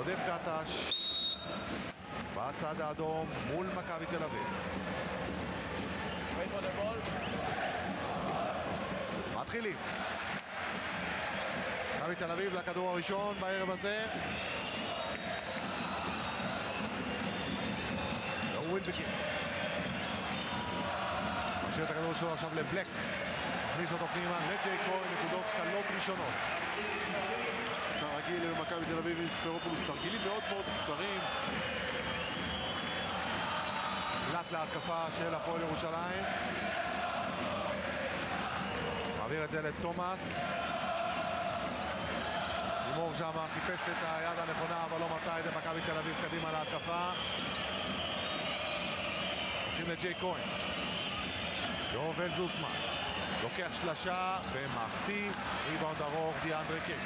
עודד קטש בצד האדום מול מכבי תל אביב. מתחילים. מכבי תל אביב לכדור הראשון בערב הזה. ווילבקין משאיר את הכדור שלו עכשיו לבלק, מכניס אותו פנימה לג'יי כהן, נקודות קלות ראשונות. כרגיל למכבי תל אביב עם ספרופולוס, תרגילים מאוד מאוד קצרים. לאט להתקפה של הפועל ירושלים, מעביר את זה לתומאס. לימור שם חיפש את היד הנכונה אבל לא מצא את זה. מכבי תל אביב קדימה להתקפה, הולכים לג'יי כהן. יובל זוסמן לוקח שלשה ומחטיא, ריבאונד ארוך דיאנדרה קיי.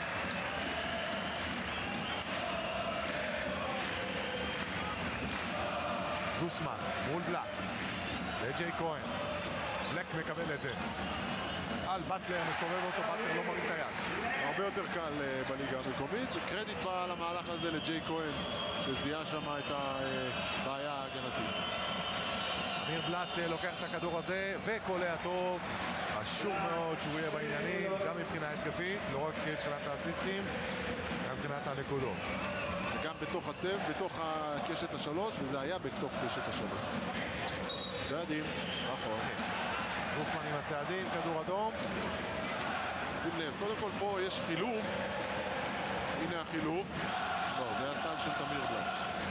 זוסמן מול בלאט לג'יי כהן, בלק מקבל את זה על באטלר, מסובב אותו, באטלר לא מרים את היד. הרבה יותר קל בליגה המקומית. זה קרדיט בא למהלך הזה לג'יי כהן שזיהה שם את הבעיה ההגנתית. אמיר בלאט לוקח את הכדור הזה וקולע טוב. חשוב מאוד שהוא יהיה בעניינים גם מבחינה התקפית, לא רק מבחינת האסיסטים, גם מבחינת הנקודות. גם בתוך הצב, בתוך הקשת השלוש, וזה היה בתוך קשת השלוש. צעדים, נכון. זוסמן עם הצעדים, כדור אדום. שים לב, קודם כל פה יש חילוף. הנה החילוף. לא, זה היה סל של תמיר בלאט.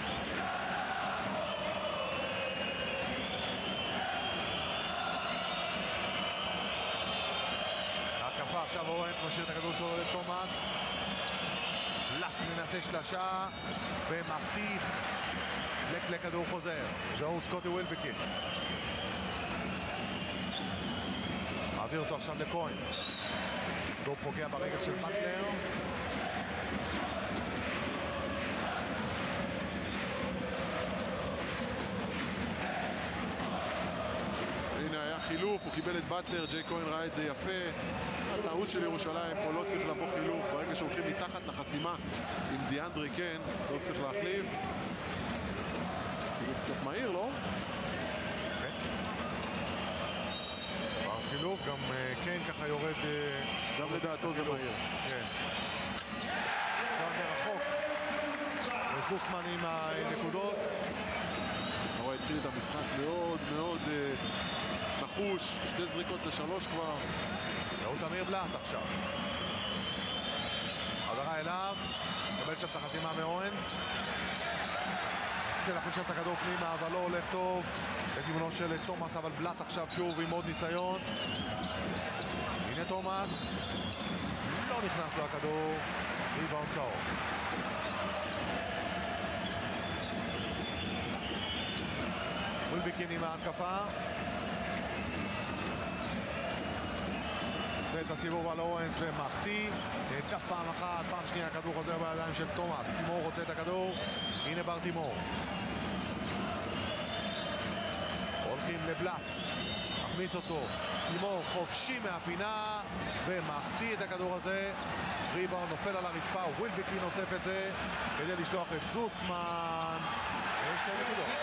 התקפה עכשיו אורנס משאיר את הכדור שלו לתומאס. בלאט מנסה שלשה ומחטיא. לכדור חוזר, זהו סקוטי ווילבקין. מעביר אותו עכשיו לכהן. דוב פוגע ברגל של באטלר. הנה היה חילוף, הוא קיבל את באטלר, ג'יי כהן ראה את זה יפה. הטעות של ירושלים פה, לא צריך לבוא חילוף. ברגע שהולכים מתחת לחסימה עם דיאנדרה קיי, לא צריך להחליף. חילוף קצת מהיר, לא? חילוף, גם קיין ככה יורד... גם לדעתו זה מהיר. כן. כבר מרחוק. וזוסמן עם הנקודות. הוא התחיל את המשחק מאוד מאוד נחוש. 2 זריקות ל3 כבר. ראו תמיר בלאט עכשיו. חזרה אליו. קבל שם את החסימה מאורנס. ניסה להכניס שם את הכדור פנימה, אבל לא הולך טוב. לכיוונו של תומאס, אבל בלאט עכשיו שוב עם עוד ניסיון. הנה תומאס. לא נכנס לו הכדור. ריבאונד צהוב. ווילבקין עם ההתקפה. עושה את הסיבוב על אורנס ומחטיא. נעטף פעם אחת, פעם שנייה הכדור חוזר בידיים של תומאס. תימור רוצה את הכדור. הנה בר תימור. הולכים לבלאט. מכניס אותו. תימור חופשי מהפינה ומחטיא את הכדור הזה. ריבאונד נופל על הרצפה. ווילבקין אוסף את זה כדי לשלוח את זוסמן. ויש 2 נקודות.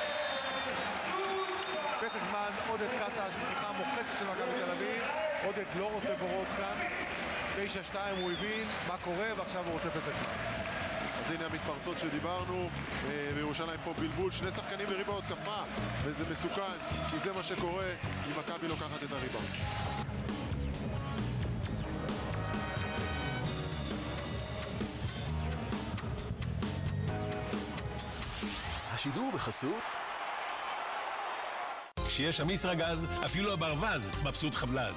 פסק זמן, עודד קטש, פתיחה מוחצת של מכבי תל אביב. עודד לא רוצה בורות כאן. 9-2 הוא הבין מה קורה ועכשיו הוא רוצה פסק זמן. אז הנה המתפרצות שדיברנו, בירושלים פה בלבול, 2 שחקנים בריבאונד התקפה, וזה מסוכן, כי זה מה שקורה אם מכבי לוקחת את הריבאונד. השידור בחסות כשיש אמיסרגז, אפילו הברווז מבסוט חבלז.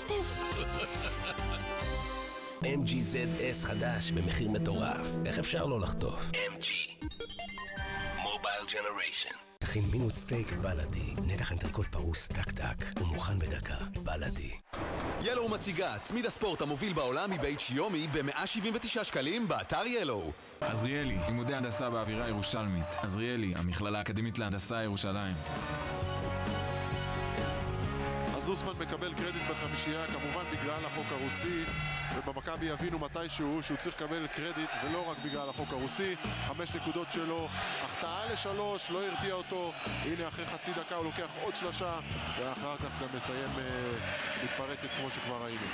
MGZS חדש במחיר מטורף, איך אפשר לא לחטוף? MG Mobile Generation. תכין מינוט סטייק בלדי, נתח אנטריקוט פרוס טק טק ומוכן בדקה. בלדי. ילו מציגה צמיד הספורט המוביל בעולם מבית שיומי ב-179 שקלים באתר ילו. עזריאלי, לימודי הנדסה באווירה ירושלמית. עזריאלי, המכללה האקדמית להנדסה ירושלים. זוסמן מקבל קרדיט בחמישייה, כמובן בגלל החוק הרוסי, ובמכבי יבינו מתישהו שהוא צריך לקבל קרדיט ולא רק בגלל החוק הרוסי. 5 נקודות שלו, החטאה ל3, לא הרתיע אותו. הנה אחרי חצי דקה הוא לוקח עוד שלושה, ואחר כך גם מסיים מתפרצת כמו שכבר ראינו.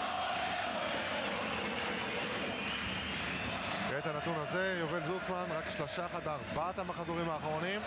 ואת הנתון הזה, יובל זוסמן, רק 3 בארבעת המחזורים האחרונים.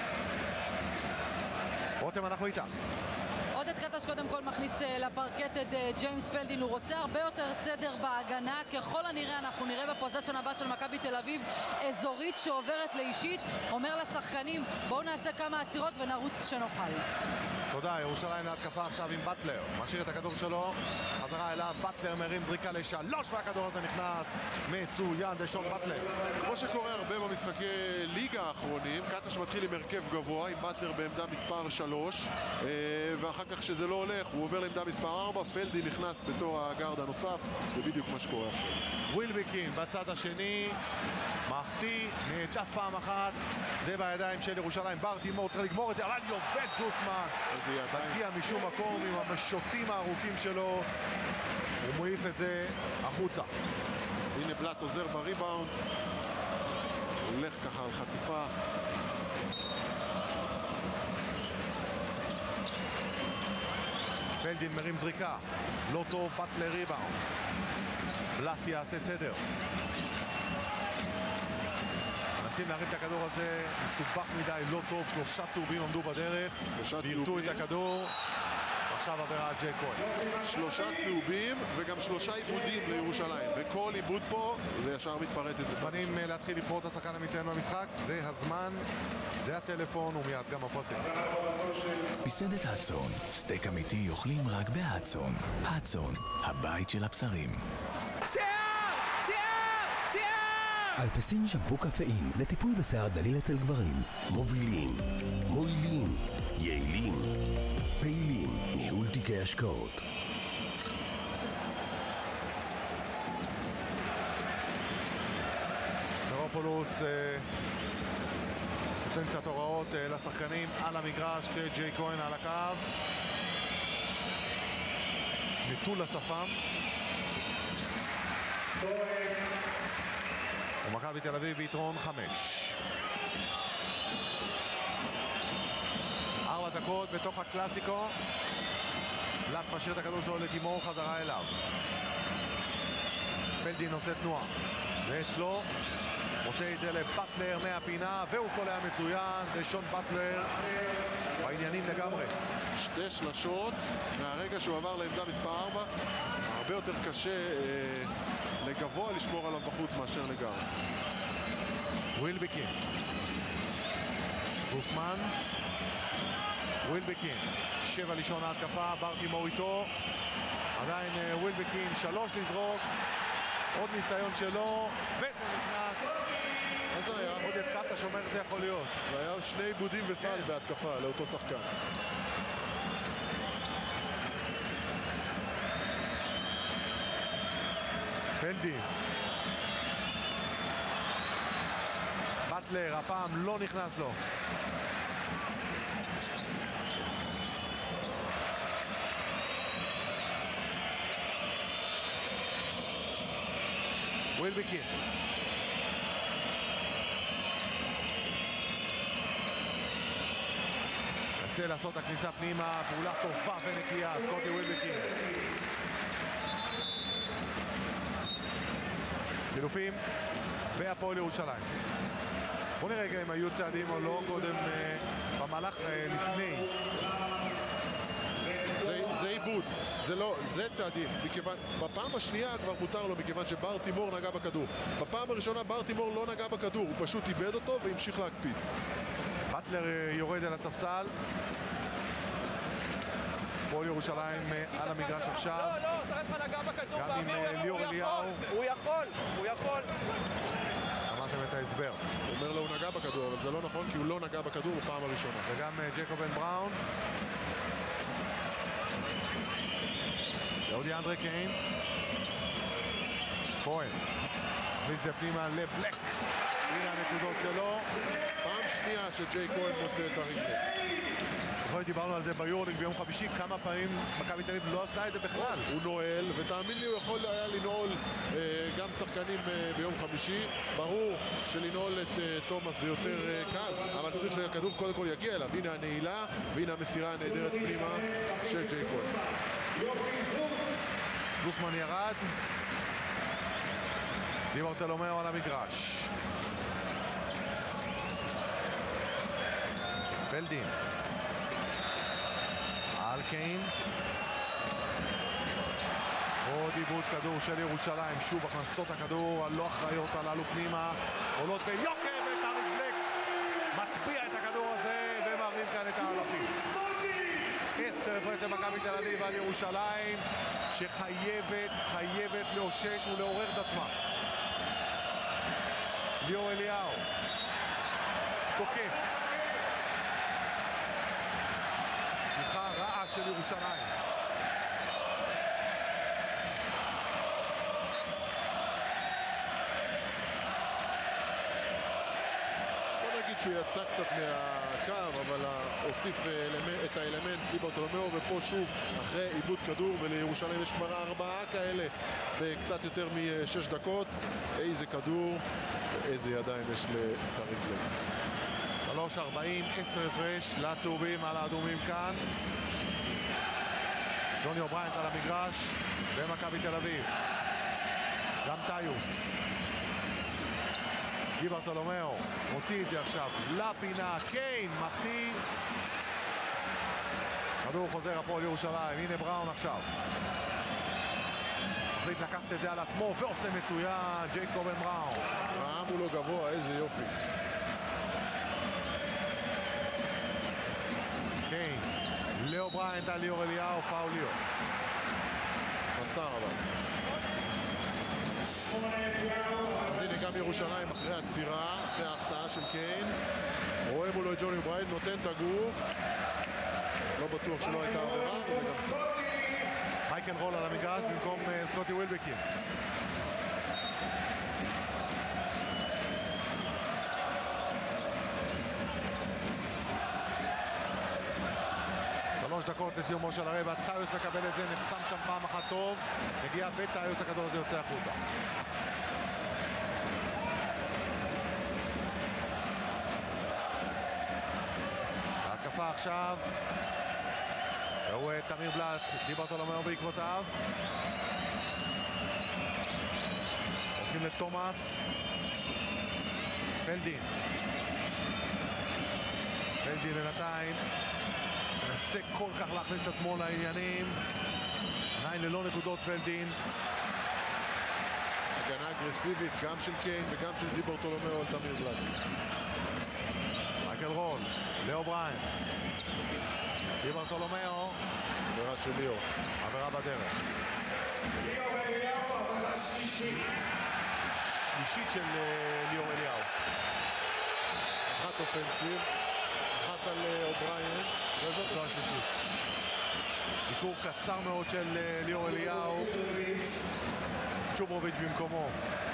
רותם, אנחנו איתך. עודד קטש קודם כל מכניס לפרקט את ג'יימס פלדין, הוא רוצה הרבה יותר סדר בהגנה, ככל הנראה אנחנו נראה בפוזיישן הבא של מכבי תל אביב אזורית שעוברת לאישית, אומר לשחקנים בואו נעשה כמה עצירות ונרוץ כשנוכל. תודה, ירושלים להתקפה עכשיו עם בטלר, משאיר את הכדור שלו, חזרה אליו, בטלר מרים זריקה ל3 והכדור הזה נכנס, מצוין, דשון בטלר. כמו שקורה הרבה במשחקי ליגה האחרונים, קטש מתחיל עם הרכב גבוה, עם בטלר בעמדה מספר 3, ואחר כך שזה לא הולך, הוא עובר לעמדה מספר 4, פלדי נכנס בתור הגארד הנוסף, זה בדיוק מה שקורה עכשיו. ווילבקין בצד השני, מחטיא, נעטף פעם אחת, זה בידיים של ירושלים, בר תימור צריך לגמור את זה, אבל יובל זוסמן תגיע משום מקום עם המשוטים הארוכים שלו, הוא מועיף את זה החוצה. הנה בלט עוזר בריבאונד, הולך ככה על חטיפה. פלדין מרים זריקה, לא טוב, בטלר ריבאונד. בלט יעשה סדר. מנסים להרים את הכדור הזה, מסובך מדי, לא טוב, 3 צהובים עמדו בדרך, בירטו את הכדור. עכשיו עבירה ג'יי כהן. 3 צהובים וגם 3 עיבודים לירושלים, וכל עיבוד פה זה ישר מתפרצת. מוכנים להתחיל לבחור את השחקן המתאמן במשחק, זה הזמן, זה הטלפון ומיד גם הפוסק. מסעדת הצאן, סטייק אמיתי אוכלים רק בהצאן. הצאן, הבית של הבשרים. אלפסין שמפו קפאין לטיפול בשיער דליל אצל גברים. מובילים, מועילים, יעילים, פעילים, ניהול תיקי השקעות. מרופולוס נותן קצת הוראות לשחקנים על המגרש כשג'יי כהן על הקו. נטול לשפם. ומכבי תל אביב ביתרון 5. 4 דקות בתוך הקלאסיקו. בלט משאיר את הכדור שלו לתימור, חזרה אליו. פלדין עושה תנועה. ואצלו מוצא את זה לבטלר מהפינה, והוא קולע מצוין. דשון בטלר בעניינים לגמרי. 2 שלשות מהרגע שהוא עבר לעמדה מספר 4. הרבה יותר קשה לגבוה לשמור עליו בחוץ מאשר לגר. ווילבקין, זוסמן, ווילבקין, 7 לישון ההתקפה, בר תימור איתו, עדיין ווילבקין, 3 לזרוק, עוד ניסיון שלו, וזה נכנס. אז זה היה עוד את קטש אומר זה יכול להיות. זה היה 2 עיבודים וסל בהתקפה לאותו שחקן. פלדין, בטלר הפעם לא נכנס לו. ווילבקין, נסה לעשות את הכניסה פנימה, פעולה טובה ונקייה, סקוטי ווילבקין. חילופים בהפועל ירושלים. בוא נראה רגע אם היו צעדים או לא קודם במהלך לפני. זה עיבוד, זה צעדים, בפעם השנייה כבר מותר לו מכיוון שבר תימור נגע בכדור. בפעם הראשונה בר תימור לא נגע בכדור, הוא פשוט איבד אותו והמשיך להקפיץ. בטלר יורד על הספסל. הפועל ירושלים על המגרש עכשיו. לא, שרף נגע בכדור גם עם ליאור אליהו. הוא יכול. אמרתם את ההסבר. הוא אומר לו הוא נגע בכדור, אבל זה לא נכון כי הוא לא נגע בכדור בפעם הראשונה. וגם ג'קובן בראון. עוד דיאנדרה קיין. כהן. מכניס זה פנימה לבלק. הנה הנקודות שלו. פעם שנייה שג'יי כהן מוצא את הריבון. בכל זאת דיברנו על זה ביורליג ביום חמישי, כמה פעמים מכבי תל אביב לא עשתה את זה בכלל. הוא נועל, ותאמין לי הוא יכול היה לנעול גם שחקנים ביום חמישי. ברור שלנעול את תומאס זה יותר קל, אבל צריך שהכדור קודם כל יגיע אליו. הנה הנעילה, והנה המסירה הנהדרת פנימה של ג'יי כהן. גוסמן ירד, דיברטולומיאו על המגרש. פלדין על קיין, עוד עיבוד כדור של ירושלים, שוב הכנסות הכדור הלא אחראיות הללו פנימה, עולות ביוקר, ותאריך בלק מטביע את הכדור הזה ומערים כאן את האלפים. 10 הפרש למכבי תל אביב על ירושלים, שחייבת לאושש ולעורר את עצמה. ליאור אליהו תוקף, פתיחה רעה של ירושלים. שהוא יצא קצת מהקו, אבל הוסיף את האלמנט דיברטולומיאו, ופה שוב אחרי עיבוד כדור, ולירושלים יש כבר 4 כאלה בקצת יותר מ6 דקות. איזה כדור ואיזה ידיים יש לטאריק בלק. 3:40, 10 הפרש לצהובים על האדומים כאן. דוני אובריינט על המגרש במכבי תל אביב, גם טיוס. דיברטולומיאו מוציא את זה עכשיו לפינה, קיין מחטיא, כדור חוזר הפועל ירושלים. הנה בראון עכשיו מחליט לקחת את זה על עצמו ועושה מצוין, ג'ייקובן בראון. העם הוא לא גבוה, איזה יופי. קיין לאו בריינט על ליאור אליהו, פאול ליאור. מסר אבל. אז הנה גם ירושלים אחרי הצירה, אחרי ההחטאה של קיין. רואה מולו את ג'וני בריינט, נותן את הגוף. לא בטוח שלא הייתה עבירה, וזה גם... מייקל רול על המגרש במקום סקוטי ווילבקין. דקות לסיומו של הרבע, טיוס מקבל את זה, נחסם שם פעם אחת טוב, מגיע בטיוס, הכדור הזה יוצא החוצה. ההתקפה עכשיו, והוא תמיר בלאט, דיברטולומיאו בעקבותיו. הולכים לתומאס. פלדין. פלדין לנתיים. מנסה כל כך להכניס את עצמו לעניינים. עדיין ללא נקודות פלדין. הגנה אגרסיבית גם של קיין וגם של דיברטולומיאו על תמיר בלאט. מייקל רול, לאו בריינט. דיברטולומיאו. עבירה של ליאור. עבירה בדרך. שלישית של ליאור אליהו. אחת אופנסיב, אחת על אובריין, וזאת השלישית. ביקור קצר מאוד של ליאור אליהו. צ'וברוביץ' במקומו.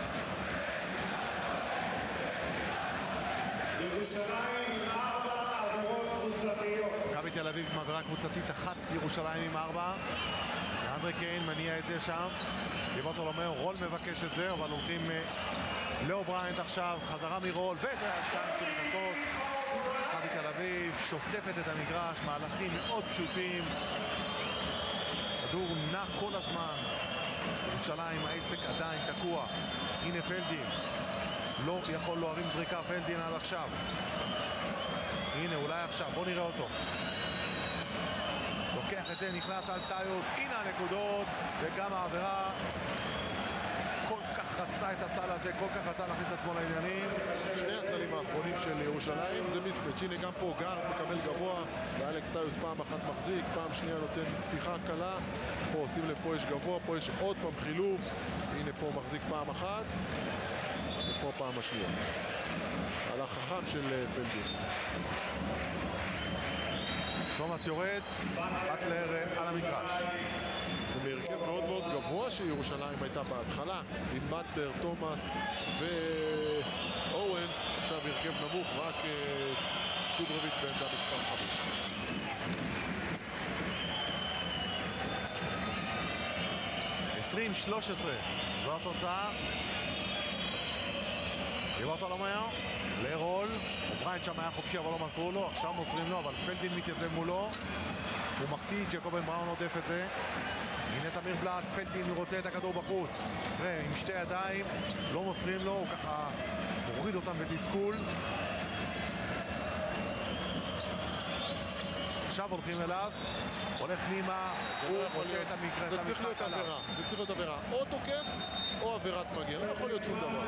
ירושלים עם 4 עבירות קבוצתיות. מכבי תל אביב עם עבירה קבוצתית אחת, ירושלים עם 4. אנדרי קיין מניע את זה שם. דיברטולומיאו, רול מבקש את זה, אבל הולכים לאו בריינט עכשיו, חזרה מרול, וזה השתיים כנכנסות. מכבי תל אביב שוטפת את המגרש, מהלכים מאוד פשוטים. כדור נע כל הזמן. ירושלים, העסק עדיין תקוע. הנה פלדין. לא יכול להרים זריקה פלדין עד עכשיו. הנה, אולי עכשיו, בוא נראה אותו. לוקח את זה, נכנס על טיוס, הנה הנקודות, וגם העבירה. כל כך רצה את הסל הזה, כל כך רצה להכניס את עצמו לעניינים. שני הסלים האחרונים של ירושלים זה מיסמץ'. הנה גם פה גארד מקבל גבוה, ואלכס טיוס פעם אחת מחזיק, פעם שנייה נותן תפיחה קלה. פה שים לב, פה יש גבוה, פה יש עוד פעם חילוף. הנה פה מחזיק פעם אחת, ופה פעם השנייה. על החכם של פלדין. תומאס יורד, באטלר על המגרש. ומהרכב מאוד מאוד גבוה שירושלים הייתה בהתחלה, עם באטלר, תומאס ואורנס. עכשיו הרכב נמוך, רק צ'ודרוביץ' בעמדה מספר 5. ,20-13, זו התוצאה. דיברטולומיאו לרול, אובריין שם היה חופשי אבל לא מסרו לו, עכשיו מוסרים לו, אבל פלדין מתייצב מולו, הוא מחטיא, ג'קובן בראון עודף את זה. הנה תמיר בלאט, פלדין רוצה את הכדור בחוץ, תראה, עם שתי ידיים, לא מוסרים לו, הוא ככה מוריד אותם בתסכול. עכשיו הולכים אליו, הולך פנימה, הוא רוצה את המשחק עליו. זה צריך להיות עבירה, או תוקף או עבירת מגן, לא יכול להיות שום דבר.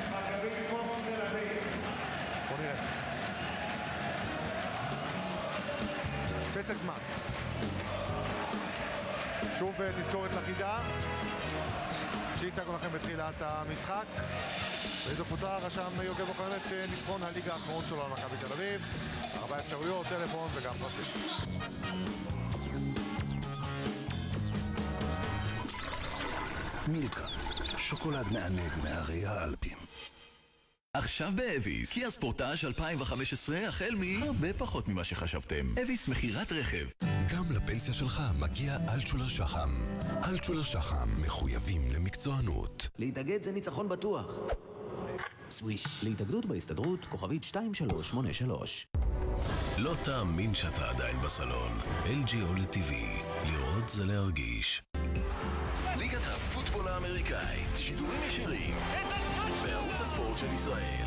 בוא נראה. פסק זמן. שוב תזכורת לחידה שהצגנו לכם בתחילת המשחק. באיזו קבוצה רשם יוגב אוחנת ניצחון הליגה האחרון שלו על מכבי תל אביב. 4 אפשרויות, טלפון וגם פרסים. מילקה, שוקולד מענג מהרי האלפים. עכשיו באביס, קיה ספורטאז' 2015 החל מהרבה פחות ממה שחשבתם. אביס מכירת רכב. גם לפנסיה שלך מגיע אלטשולר שחם. אלטשולר שחם מחויבים למקצוענות. להתאגד זה ניצחון בטוח. סוויש. להתאגדות בהסתדרות, כוכבית 2383. לא תאמין שאתה עדיין בסלון. LG OLED TV. לראות זה להרגיש. ליגת הפוטבול האמריקאית. שידורים ישירים. בערוץ הספורט של ישראל.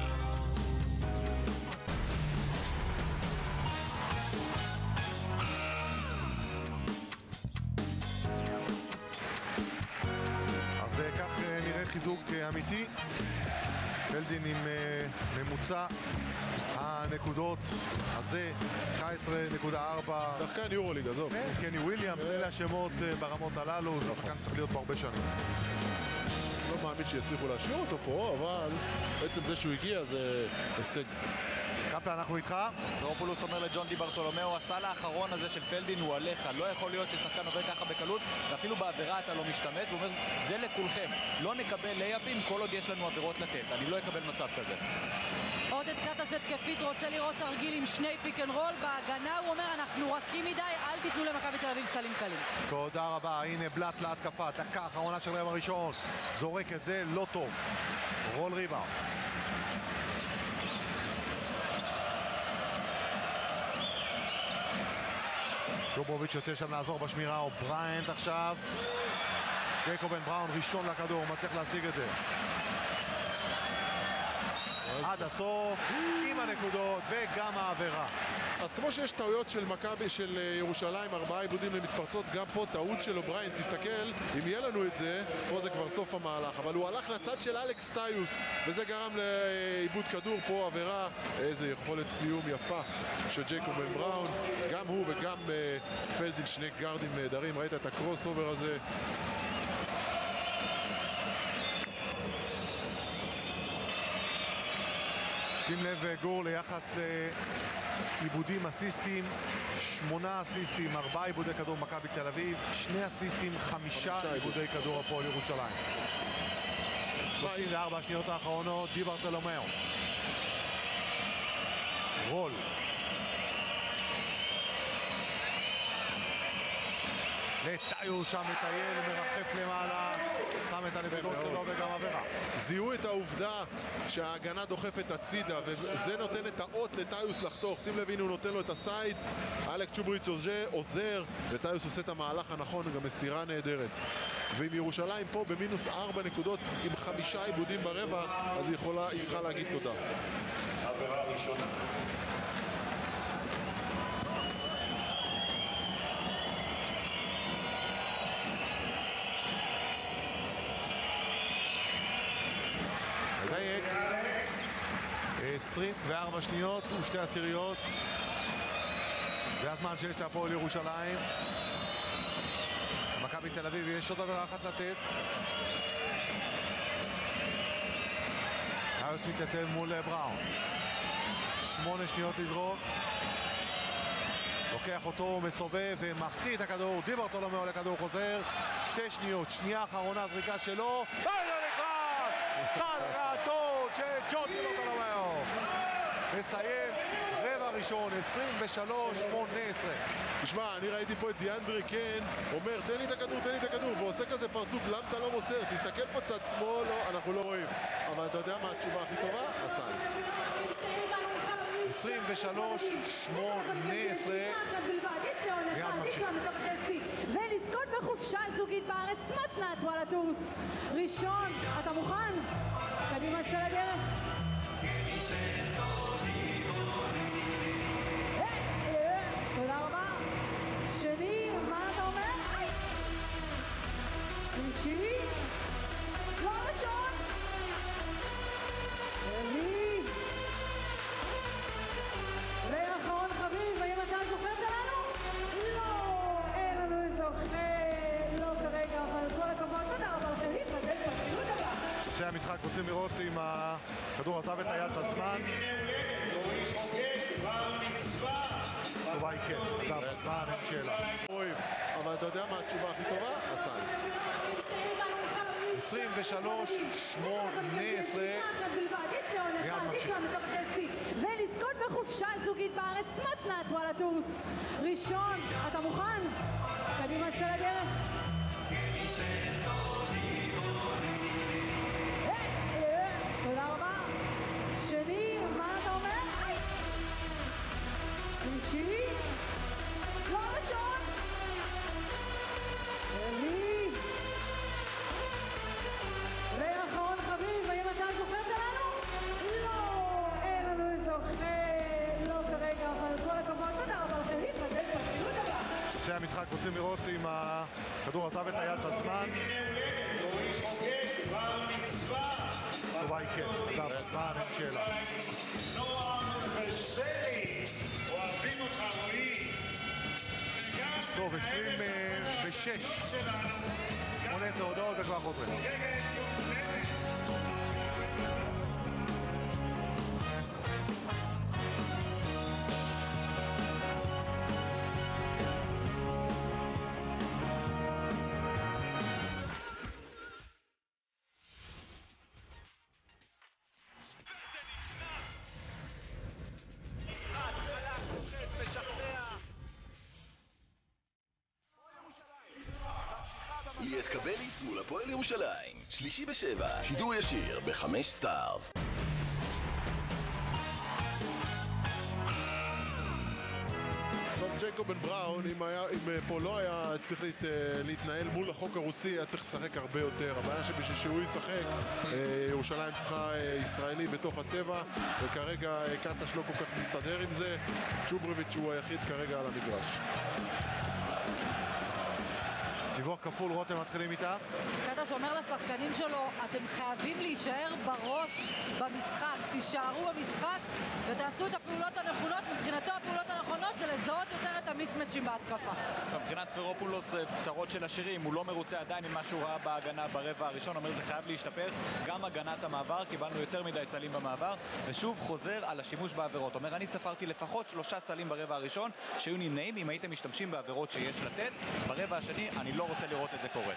אז כך נראה חיזוק אמיתי. פלדין עם ממוצע הנקודות הזה 19.4. שחקן יורוליג, עזוב. קני וויליאמס, אלה השמות ברמות הללו, זה שחקן צריך להיות פה הרבה שנים. לא מאמין שיצליחו להשאיר אותו פה, אבל בעצם זה שהוא הגיע זה הישג. קפלן, אנחנו איתך. זרופולוס אומר לג'ון דיברטולומיאו, הסל האחרון הזה של פלדין הוא עליך, לא יכול להיות ששחקן עובר ככה בקלות, ואפילו בעבירה אתה לא משתמש. הוא אומר, זה לכולכם, לא נקבל לייפים כל עוד יש לנו עבירות לתת, אני לא אקבל מצב כזה. עודד קטש התקפית רוצה לראות תרגיל עם שני פיק אנד רול בהגנה, הוא אומר אנחנו רכים מדי, אל תיתנו למכבי תל אביב סלים קלים. תודה רבה, הנה בלאט להתקפה, דקה האחרונה של רבע ראשון, זורק את זה, לא טוב. רול ריבאונד. ג'ובוביץ' יוצא שם לעזור בשמירה, או בריינט עכשיו. ג'קובן בראון ראשון לכדור, מצליח להשיג את זה. עד הסוף, עם הנקודות וגם העבירה. אז כמו שיש טעויות של מכבי של ירושלים, 4 עיבודים למתפרצות, גם פה טעות של אובריין, תסתכל, אם יהיה לנו את זה, פה זה כבר סוף המהלך, אבל הוא הלך לצד של אלכס טיוס, וזה גרם לעיבוד כדור, פה עבירה, איזה יכולת סיום יפה של ג'ייקובן בראון, גם הוא וגם פלדין, שני גארדים נהדרים, ראית את הקרוס אובר הזה. שים לב גור ליחס עיבודים אסיסטים, 8 אסיסטים, 4 עיבודי כדור מכבי תל אביב, 2 אסיסטים, 5 עיבודי כדור הפועל ירושלים. 34 השניות האחרונות, דיברטולומיאו. רול. לטיוס שם מטייל, מרחף למעלה, שם את הנקודות שלו וגם עבירה. זיהו את העובדה שההגנה דוחפת הצידה, וזה נותן את האות לטיוס לחתוך. שים לב, הנה הוא נותן לו את הסייד, אלק צ'ובריץ' עוזר, וטיוס עושה את המהלך הנכון, גם מסירה נהדרת. ועם ירושלים פה במינוס 4 נקודות, עם 5 עיבודים ברבע, אז היא צריכה להגיד תודה. עבירה ראשונה. דייק, 24 שניות ו2 עשיריות. זה הזמן שיש להפועל ירושלים. מכבי תל אביב יש עוד עבירה אחת לתת. טיוס מתייצב מול בראון. 8 שניות לזרוק. לוקח אותו, מסובב ומחטיא את הכדור. דיברטולומיאו לכדור חוזר. 2 שניות, שנייה אחרונה, זריקה שלו. צד רעתות של ג'ון דיברטולומיאו. מסיים רבע הראשון, 23-18. תשמע, אני ראיתי פה את דיאנדרי קן אומר תן לי את הכדור, ועושה כזה פרצוף, למה אתה לא מוסר? תסתכל פה צד שמאל, לא, אנחנו לא רואים. אבל אתה יודע מה התשובה הכי טובה? הסל. 23-18. מיד ממשיך. ולזכות בחופשה זוגית בארץ מתנת וואלטוס. ראשון, אתה מוכן? קדימה צא לדרך. תודה רבה. שני, מה אתה אומר? שלישי, לא ראשון. רביעי. ואחרון חביב, האם אתה זוכר שלנו? לא, אין לנו זוכר, לא כרגע, אבל כל הכבוד, תודה רבה לכם, להתמדד בצילות הבא. שתי המשחק רוצים לראות אם הכדור עזב את היד בזמן. התשובה היא כן, עזב בזמן, אין שאלה. אבל אתה יודע מה התשובה הכי טובה? הסל. 23-18. מיד ממשיך. ולזכות בחופשה זוגית בארץ מתנת וואלטוס. ראשון, אתה מוכן? קדימה צא לדרך. תודה רבה. שני, מה אתה אומר? שלישי, לא ראשון. רביעי. ואחרון חביב, האם אתה זוכר שלנו? לא, אין לנו זוכר, לא כרגע, אבל כל הכבוד, תודה רבה לכם, להתמדד בצילות הבא. שתי המשחק רוצים לראות אם הכדור עזב את היד בזמן. התשובה היא כן, עזב בזמן, אין שאלה. טוב, 26. 18 הודעות וכבר חוזרים. ליאת קבליס מול הפועל ירושלים, שלישי ב7, שידור ישיר ב5 סטארס. ג'ייקוב בן בראון, אם פה לא היה צריך להתנהל מול החוק הרוסי, היה צריך לשחק הרבה יותר. הבעיה שבשביל שהוא ישחק, ירושלים צריכה ישראלי בתוך הצבע, וכרגע קטש לא כל כך מסתדר עם זה. צ'וברביץ' הוא היחיד כרגע על המגרש. דיווח כפול, רותם מתחילים איתה. קטש אומר לשחקנים שלו, אתם חייבים להישאר בראש במשחק, תישארו במשחק ותעשו את הפעולות הנכונות. מבחינתו הפעולות הנכונות זה לזהות יותר את המיסמצ'ים בהתקפה. עכשיו, מבחינת ספרופולוס, צרות של השירים, הוא לא מרוצה עדיין עם מה שהוא ראה בהגנה ברבע הראשון, אומר זה חייב להשתפר, גם הגנת המעבר, קיבלנו יותר מדי סלים במעבר, ושוב חוזר על השימוש בעבירות. אומר, אני ספרתי לפחות 3 סלים ברבע הראשון שהיו נמנעים אם הייתם משתמשים בעבירות שיש לתת. ברבע השני אני לא רוצה לראות את זה קורה.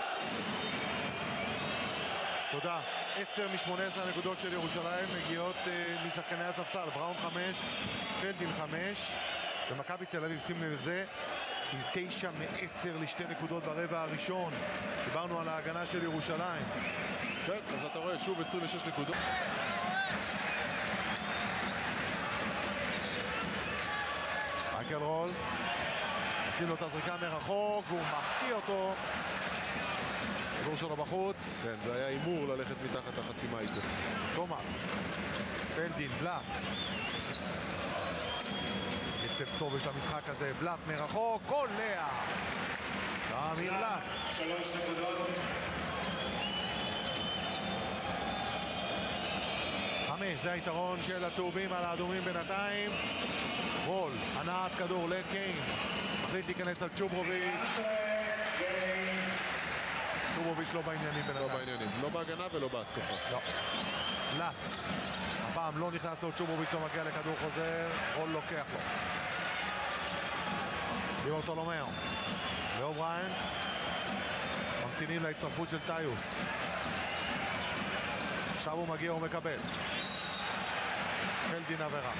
תודה. 10 מ-18 הנקודות של ירושלים מגיעות משחקני הספסל. בראון 5, פלדין 5, ומכבי תל אביב, שים לב לזה, עם 9 מ-10 לשתי נקודות ברבע הראשון. דיברנו על ההגנה של ירושלים. כן, אז אתה רואה שוב 26 נקודות. מייקל רול נותנים לו את הזריקה מרחוק והוא מפתיע אותו. כדור שלו בחוץ. כן, זה היה אימור ללכת מתחת לחסימה איתו. תומאס, פלדין, בלאט. קצב טוב יש למשחק הזה, בלאט מרחוק, קולע. תמיר בלאט. 3 נקודות. 5, זה היתרון של הצהובים על האדומים בינתיים. רול, הנעת כדור לקיין. מחליט להיכנס על צ'וברוביץ'. צ'וברוביץ' לא בעניינים בינתיים. לא בעניינים, לא בהגנה ולא בהתקפה. לא. בלאט. הפעם לא נכנס לו, צ'וברוביץ' לא מגיע לכדור חוזר. רול לוקח לו. ליאור טולומאו. ליאור בריינט. ממתינים להצטרפות של טיוס. עכשיו הוא מגיע ומקבל. פלדין. דין עבירה.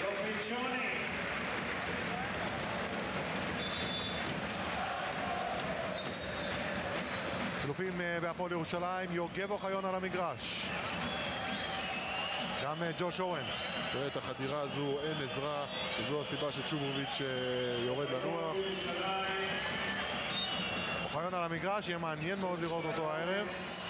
חילופים בהפועל ירושלים, יוגב אוחיון על המגרש. גם ג'וש אורנס. ואת החדירה הזו אין עזרה, וזו הסיבה שצ'וברוביץ' יורד לנוח. אוחיון על המגרש, יהיה מעניין מאוד לראות אותו הערב.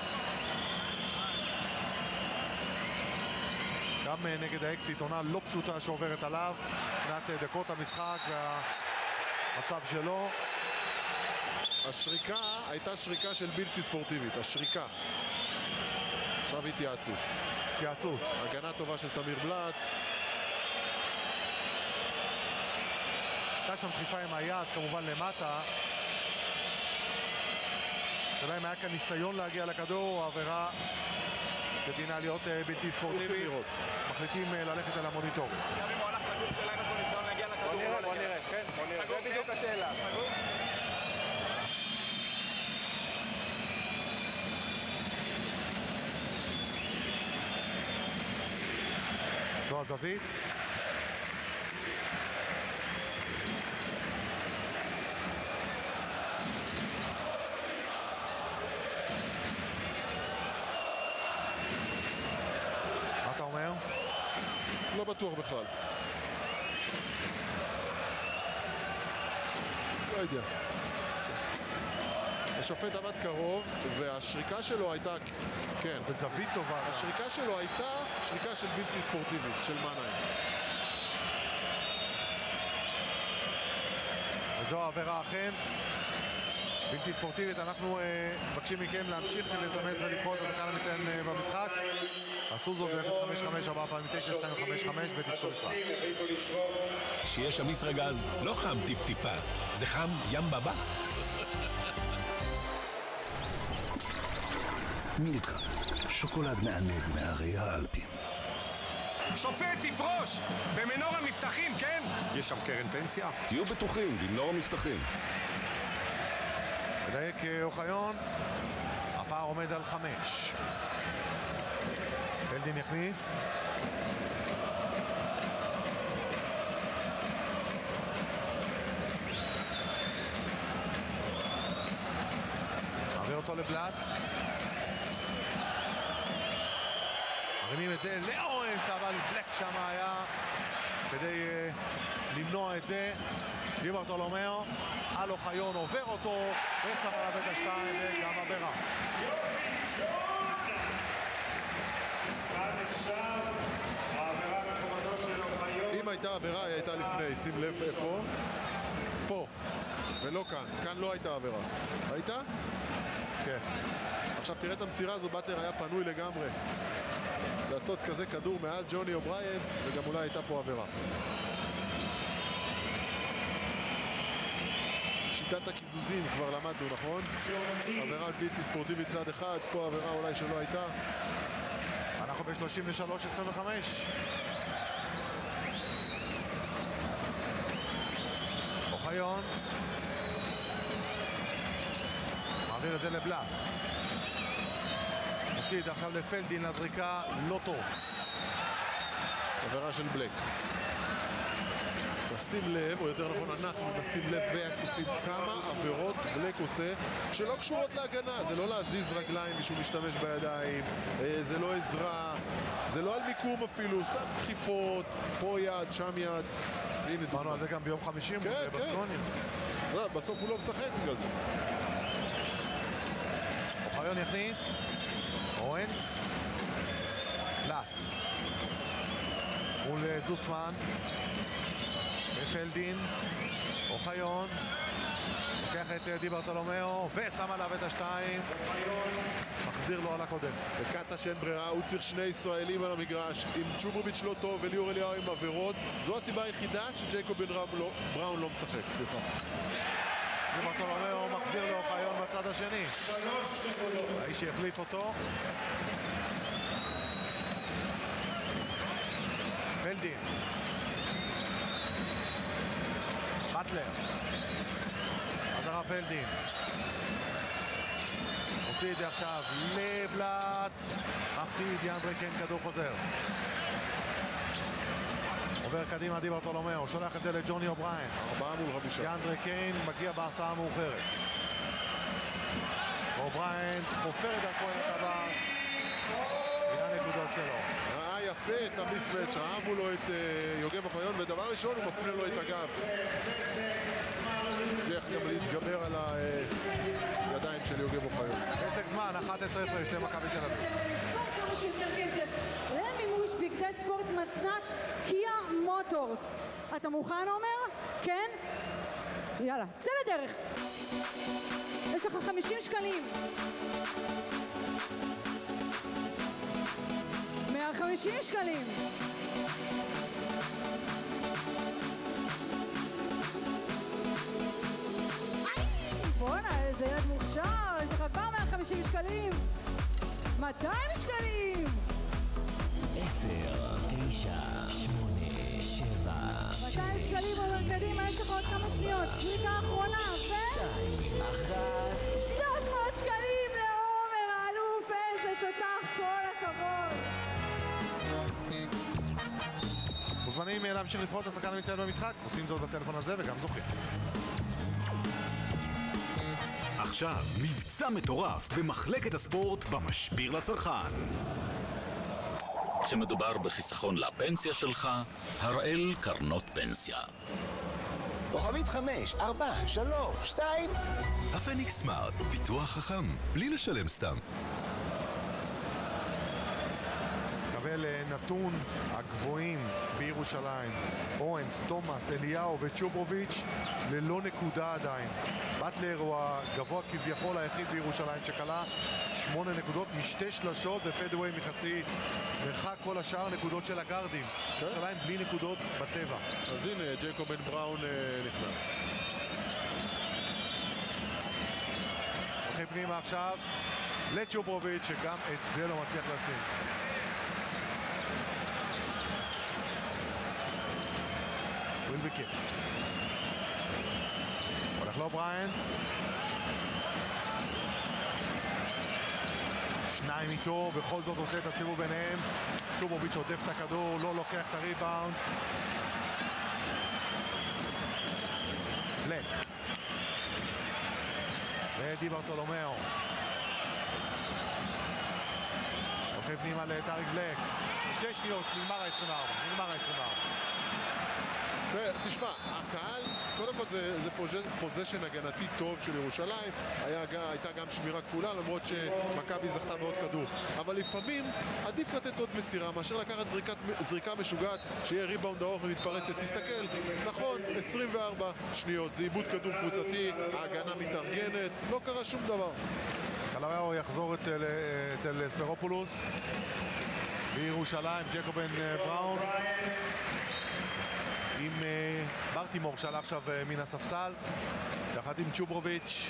גם נגד האקסיט, עונה לא פשוטה שעוברת עליו. מבחינת דקות המשחק והמצב שלו. השריקה הייתה שריקה של בלתי ספורטיבית, השריקה. עכשיו התייעצות. התייעצות. הגנה טובה של תמיר בלט. הייתה שם דחיפה עם היד, כמובן למטה. השאלה אם היה כאן ניסיון להגיע לכדור, העבירה בדינה להיות בלתי ספורטיבית. מחליטים ללכת אל המוניטור. גם אם הוא הלך לגוף שלהם, יש לו ניסיון להגיע לכדור. בוא נראה, כן, בוא נראה. זה בדיוק השאלה. זו הזווית. מה אתה אומר? לא בטוח בכלל. לא יודע. השופט עמד קרוב, והשריקה שלו הייתה, כן, בזווית טובה. השריקה שלו הייתה שריקה של בלתי ספורטיבית, של מנהיים. וזו העבירה אכן. בלתי ספורטיבית, אנחנו מבקשים מכם להמשיך לזמס ולבחור את הזכן המציין במשחק. עשו זאת ב-055, 4 פעמים 9255 ותצאו משחק. כשיש שם ישראגז, לא חם טיפ-טיפה, זה חם ים בבא. מילקה, שוקולד מענג מהרי האלפים. שופט, תפרוש! במנור המבטחים, כן? יש שם קרן פנסיה? תהיו בטוחים, במנור המבטחים. מדייק אוחיון, הפער עומד על 5. פלדין יכניס. מעביר אותו לבלט. מרימים את זה לאורנס, אבל בלק שם היה כדי למנוע את זה. די ברטולומיאו על אוחיון עובר אותו ושם עליו את השתיים וגם עבירה. אם הייתה עבירה היא הייתה לפני, שים לב איפה? פה, ולא כאן, כאן לא הייתה עבירה. ראית? כן. עכשיו תראה את המסירה הזו, באטלר היה פנוי לגמרי. להטות כזה כדור מעל ג'וני אובריין, וגם אולי הייתה פה עבירה. שיטת הקיזוזים כבר למדנו, נכון? עבירה בלתי ספורטיבית צד אחד, פה עבירה אולי שלא הייתה. אנחנו ב-33-25. אוחיון מעביר את זה לבלט. מוציא את זה עכשיו לפלדין לזריקה, לא טוב. עבירה של בלק. נשים לב, או יותר נכון אנחנו נשים לב והצופים כמה עבירות בלק עושה שלא קשורות להגנה. זה לא להזיז רגליים מישהו משתמש בידיים, זה לא עזרה, זה לא על מיקום אפילו, סתם דחיפות, פה יד, שם יד. דיברנו על זה גם ביום חמישי, כן, כן. בסוף הוא לא משחק בגלל זה. אוחיון יכניס, אורנס, בלט מול זוסמן, פלדין, אוחיון, לוקח את די ברטולומיאו ושם עליו את השתיים, מחזיר לו על הקודם. בקטע שאין ברירה, הוא צריך שני ישראלים על המגרש. אם צ'וברוביץ' לא טוב וליאור אליהו עם עבירות, זו הסיבה היחידה שג'ייקוב בן בראון לא משחק, סליחה. די ברטולומיאו מחזיר לאוחיון בצד השני. האיש שהחליף אותו. פלדין. באטלר. חזרה פלדין. הוציא את זה עכשיו לבלט. מחטיא דיאנדרי קיין, כדור חוזר. עובר קדימה די ברטולומיאו, שולח את זה לג'וני אובריין. 4 מול 5. דיאנדרה קיין מגיע בהסעה המאוחרת. אובריין חופר את דרכו אל הטבעת. הנה הנקודות שלו. ראה יפה את המיסמץ', ראה לו את יוגב אוחיון, ודבר ראשון הוא מפנה לו את הגב. הצליח גם להתגבר על הידיים של יוגב אוחיון. פסק זמן, 11 הפרש, שתי מכבי תל אביב. למימוש בגדי ספורט מתנת קיה מוטורס. אתה מוכן, עומר? כן? יאללה, צא לדרך. יש לך 50 שקלים. 150 שקלים. בואנה, איזה ילד מוכשר. יש לך כבר 150 שקלים. 200 שקלים. 10, 9, 8, 7, 6, 200 שקלים עובר קדימה, יש לך עוד כמה שניות. זריקה האחרונה, 2, 1. 300 שקלים לעומר האלוף, איזה תותח, כל הכבוד. מוזמנים להמשיך לבחור את השחקן המצטיין במשחק, עושים זאת בטלפון הזה וגם זוכים. עכשיו מבצע מטורף במחלקת הספורט במשביר לצרכן. כשמדובר בחיסכון לפנסיה שלך, הראל קרנות פנסיה. כוכבית 5, 4, 3, 2. הפניקס סמארט, ביטוח חכם, בלי לשלם סתם. קבל נתון הגבוהים בירושלים. אורנס, תומאס, אליהו וצ'וברוביץ' ללא נקודה עדיין. באטלר הוא הגבוה כביכול היחיד בירושלים שקלה 8 נקודות משתי שלשות בפדווי מחצי מרחק. כל השאר נקודות של הגארדים. ירושלים בלי נקודות בצבע. אז הנה ג'ייקוב בן בראון נכנס. הולכים פנימה עכשיו לצ'וברוביץ' שגם את זה לא מצליח לשים. ווילבקין הולך לו בריינט, שניים איתו, בכל זאת עושה את הסיבוב ביניהם. צ'וברוביץ' עוטף את הכדור, לא לוקח את הריבאונד. בלק ודי ברטולומיאו הולכים פנימה לטאריק בלק. 2 שניות, נגמר ה-24. תשמע, הקהל, קודם כל זה פוזיישן הגנתי טוב של ירושלים, הייתה גם שמירה כפולה למרות שמכבי זכתה בעוד כדור, אבל לפעמים עדיף לתת עוד מסירה מאשר לקחת זריקה משוגעת שיהיה ריבאונד ארוך ומתפרצת. תסתכל, נכון, 24 שניות, זה איבוד כדור קבוצתי, ההגנה מתארגנת, לא קרה שום דבר. קלאויאו יחזור אצל ספרופולוס בירושלים. ג'ייקוב בן בראון עם ברטימור שעלה עכשיו מן הספסל יחד עם צ'וברוביץ'.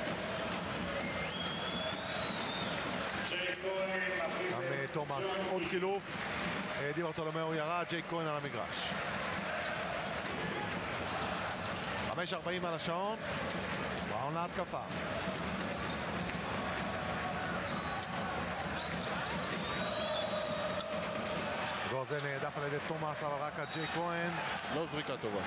גם תומאס עוד חילוף. די ברטולומיאו ירד, ג'ייק כהן על המגרש. 5:40 על השעון. בראון להתקפה. זה נעדף על ידי תומאס, אבל רק עד ג'ייק כהן. לא זריקה טובה.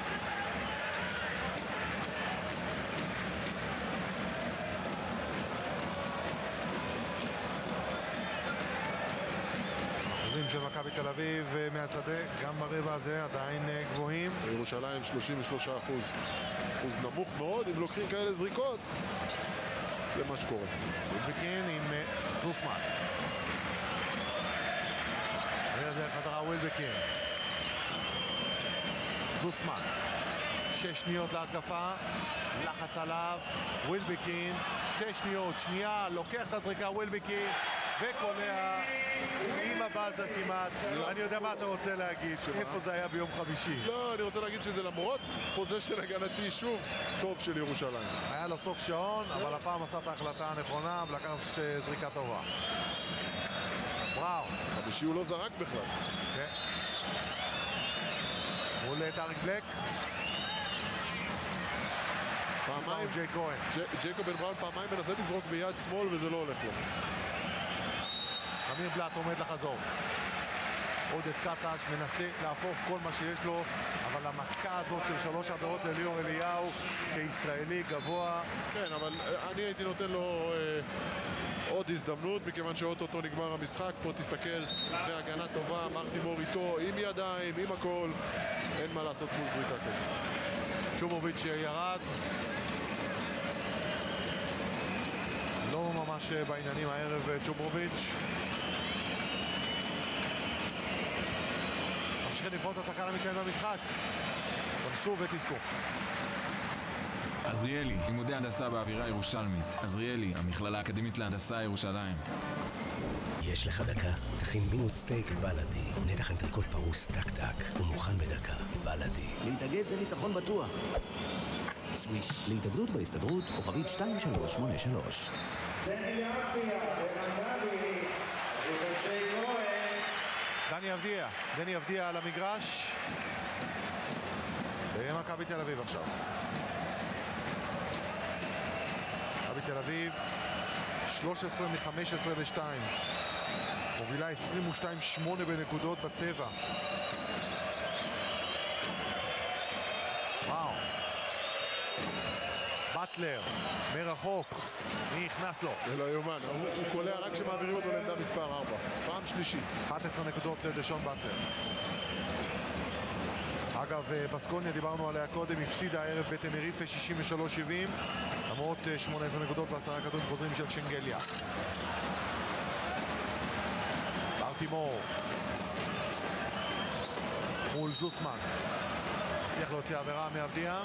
אחוזים של מכבי תל אביב מהשדה, גם ברבע הזה עדיין גבוהים. בירושלים 33%. אחוז נמוך מאוד, אם לוקחים כאלה זריקות. זה מה שקורה. ווילבקין עם זוסמן. זה חזרה ווילבקין. זוסמן. 6 שניות להתקפה. לחץ עליו. ווילבקין. 2 שניות. שנייה. לוקח את הזריקה ווילבקין. וקולע. עם הבאזר כמעט. אני יודע מה אתה רוצה להגיד. איפה זה היה ביום חמישי? לא, אני רוצה להגיד שזה למרות פוזיישן הגנתי שוב טוב של ירושלים. היה לו סוף שעון, אבל הפעם עשה את ההחלטה הנכונה ולקח זריקה טובה. בראון. חמישי הוא לא זרק בכלל. כן. מול טאריק בלק. פעמיים ג'ייק כהן. ג'ייקוב בן בראון פעמיים מנסה לזרוק ביד שמאל וזה לא הולך לו. אמיר בלאט עומד לחזור. עודד קטש מנסה להפוך כל מה שיש לו, אבל המכה הזאת של 3 עבירות לליאור אליהו כישראלי גבוה. כן, אבל אני הייתי נותן לו עוד הזדמנות, מכיוון שאוטוטו נגמר המשחק. פה תסתכל, אחרי הגנה טובה, מרטי מור איתו, עם ידיים, עם הכל, אין מה לעשות מול זריקה כזה. צ'ובוביץ' ירד, לא ממש בעניינים הערב צ'ובוביץ'. ממשיכים לבחור את השחקן המתקיים במשחק. תנסו ותזכו. עזריאלי, לימודי הנדסה באווירה ירושלמית. עזריאלי, המכללה האקדמית להנדסה ירושלים. יש לך דקה? תכין מינוט סטייק בלדי. נתח אנטריקוט פרוס טק-טק ומוכן בדקה. בלדי. להתאגד זה ניצחון בטוח. סוויש. להתאגדות בהסתדרות, כוכבית 2383. דני אבדיה על המגרש. במכבי תל אביב עכשיו. מכבי תל אביב 13 מ-15 ל-2. מובילה 22-8 בנקודות בצבע. וואו. באטלר, מרחוק. מי נכנס לו? זה לא יאומן, הוא קולע רק כשמעבירים אותו לעמדה מספר 4. פעם שלישית. 11 נקודות לדשון באטלר. אגב, בסקוניה, דיברנו עליה קודם, הפסידה הערב בטנריפה 63-70, למרות 18 נקודות ו10 כדורים חוזרים של שנגליה. ברטימור מול זוסמן, הצליח להוציא עבירה מאבדיה.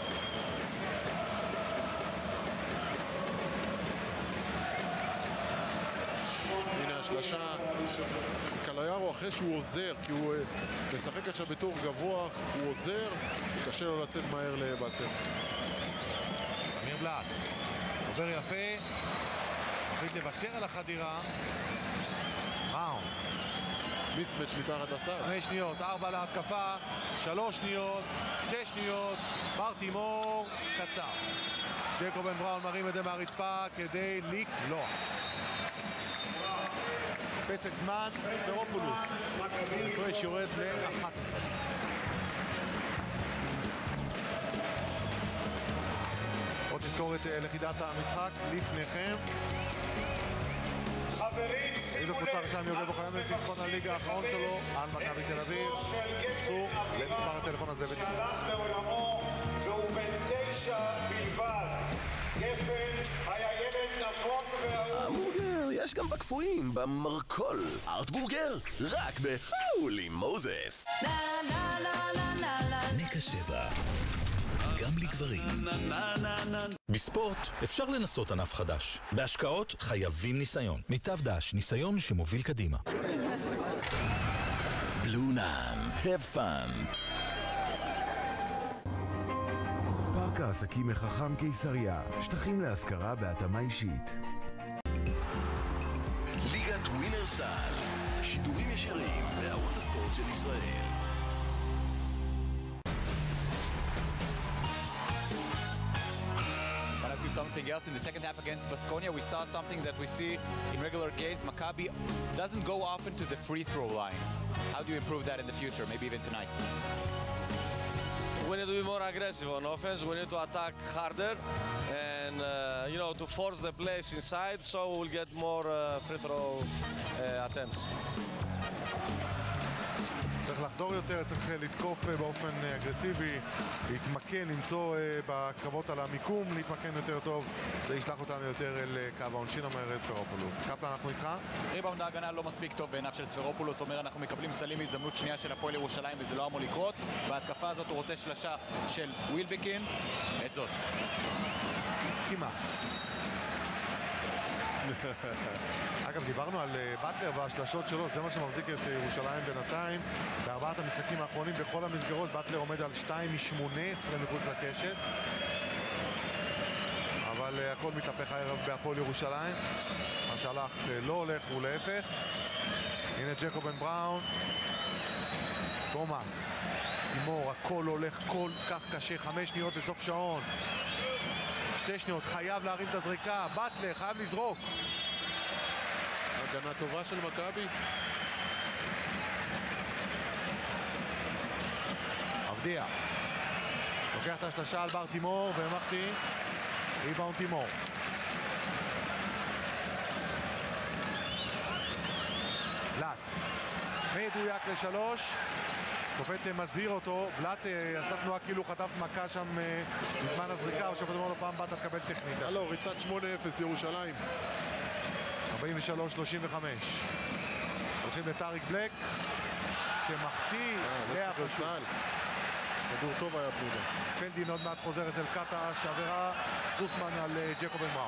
הנה השלשה. קליירו אחרי שהוא עוזר, כי הוא משחק עכשיו בתור גבוה, הוא עוזר, קשה לו לצאת מהר לבטר. אמיר בלאט עובר יפה, החליט לוותר על החדירה. ראונד מיסמץ' מתחת לסל. 5 שניות, 4 להתקפה, 3 שניות, 2 שניות, ברטימור קצר. ג'ייקובן בראון מרים את זה מהרצפה כדי לקלוע. פסק זמן, ספרופולוס. הפרש יורד ל-11. עוד תזכור את לכידת המשחק לפניכם. איזו קבוצה ראשון יוגב אוחיון לניצחון הליגה האחרון שלו על מכבי תל אביב. סור למספר הטלפון הזה ותזכור. שהלך לעולמו והוא בן 9 בלבד. גפן היה ילד נבון ואהוב. המבורגר יש גם בקפואים, במרקול. ארטבורגר, רק בהולי מוזס. נקה 7 גם לגברים. בספורט אפשר לנסות ענף חדש. בהשקעות חייבים ניסיון. מיטב דש, ניסיון שמוביל קדימה. בלונם, have fun. פארק העסקים החכם קיסריה, שטחים להשכרה בהתאמה אישית. ליגת ווינרסל, שידורים ישירים בערוץ הספורט של ישראל. Something else in the second half against Baskonia. We saw something that we see in regular games. Maccabi doesn't go often to the free throw line. How do you improve that in the future, maybe even tonight? We need to be more aggressive on offense. We need to attack harder and to force the place inside, so we'll get more free throw attempts. צריך לחדור יותר, צריך לתקוף באופן אגרסיבי, להתמקן, למצוא בקרבות על המיקום, להתמקן יותר טוב, זה ישלח אותנו יותר אל קו העונשין, אומר ספרופולוס. קפלן, אנחנו איתך? ריבאונד ההגנה לא מספיק טוב בעיניו של ספרופולוס, אומר אנחנו מקבלים סלים מהזדמנות שנייה של הפועל ירושלים וזה לא אמור לקרות. בהתקפה הזאת הוא רוצה שלשה של ווילבקין, את זאת. כמעט. אגב, דיברנו על באטלר והשלשות שלו, זה מה שמחזיק את ירושלים בינתיים. בארבעת המשחקים האחרונים בכל המסגרות באטלר עומד על 2 מ-18 מחוץ לקשת. אבל הכל מתהפך הערב בהפועל ירושלים. מה שהלך לא הולך ולהפך. הנה ג'ייקובן בראון. תומאס. תימור, הכל הולך כל כך קשה. 5 שניות בסוף שעון. 2 שניות, חייב להרים את הזריקה. באטלר חייב לזרוק. הגנה טובה של מכבי. אבדיה. לוקח את השלשה על בר תימור ומחטיא. ריבאונד תימור. בלאט. מדויק לשלוש. שופט מזהיר אותו, בלאט עשה תנועה כאילו חטף מכה שם בזמן הזריקה, אבל שופט אומר לו פעם באת תקבל טכנית. לא, ריצת 8-0 ירושלים. 43-35. הולכים לטאריק בלק, שמחטיא להפצל. כדור טוב היה פנימה. פלדין עוד מעט חוזר אצל קטש, עבירה זוסמן על ג'קובן בראון.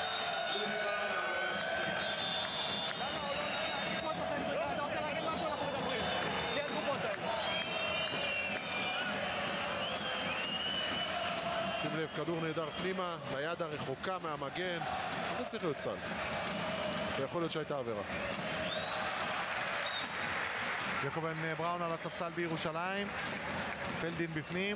שים לב, כדור נהדר פנימה, ליד הרחוקה מהמגן, זה צריך להיות סל. ויכול להיות שהייתה עבירה. ג'קובן בראון על הספסל בירושלים, פלדין בפנים.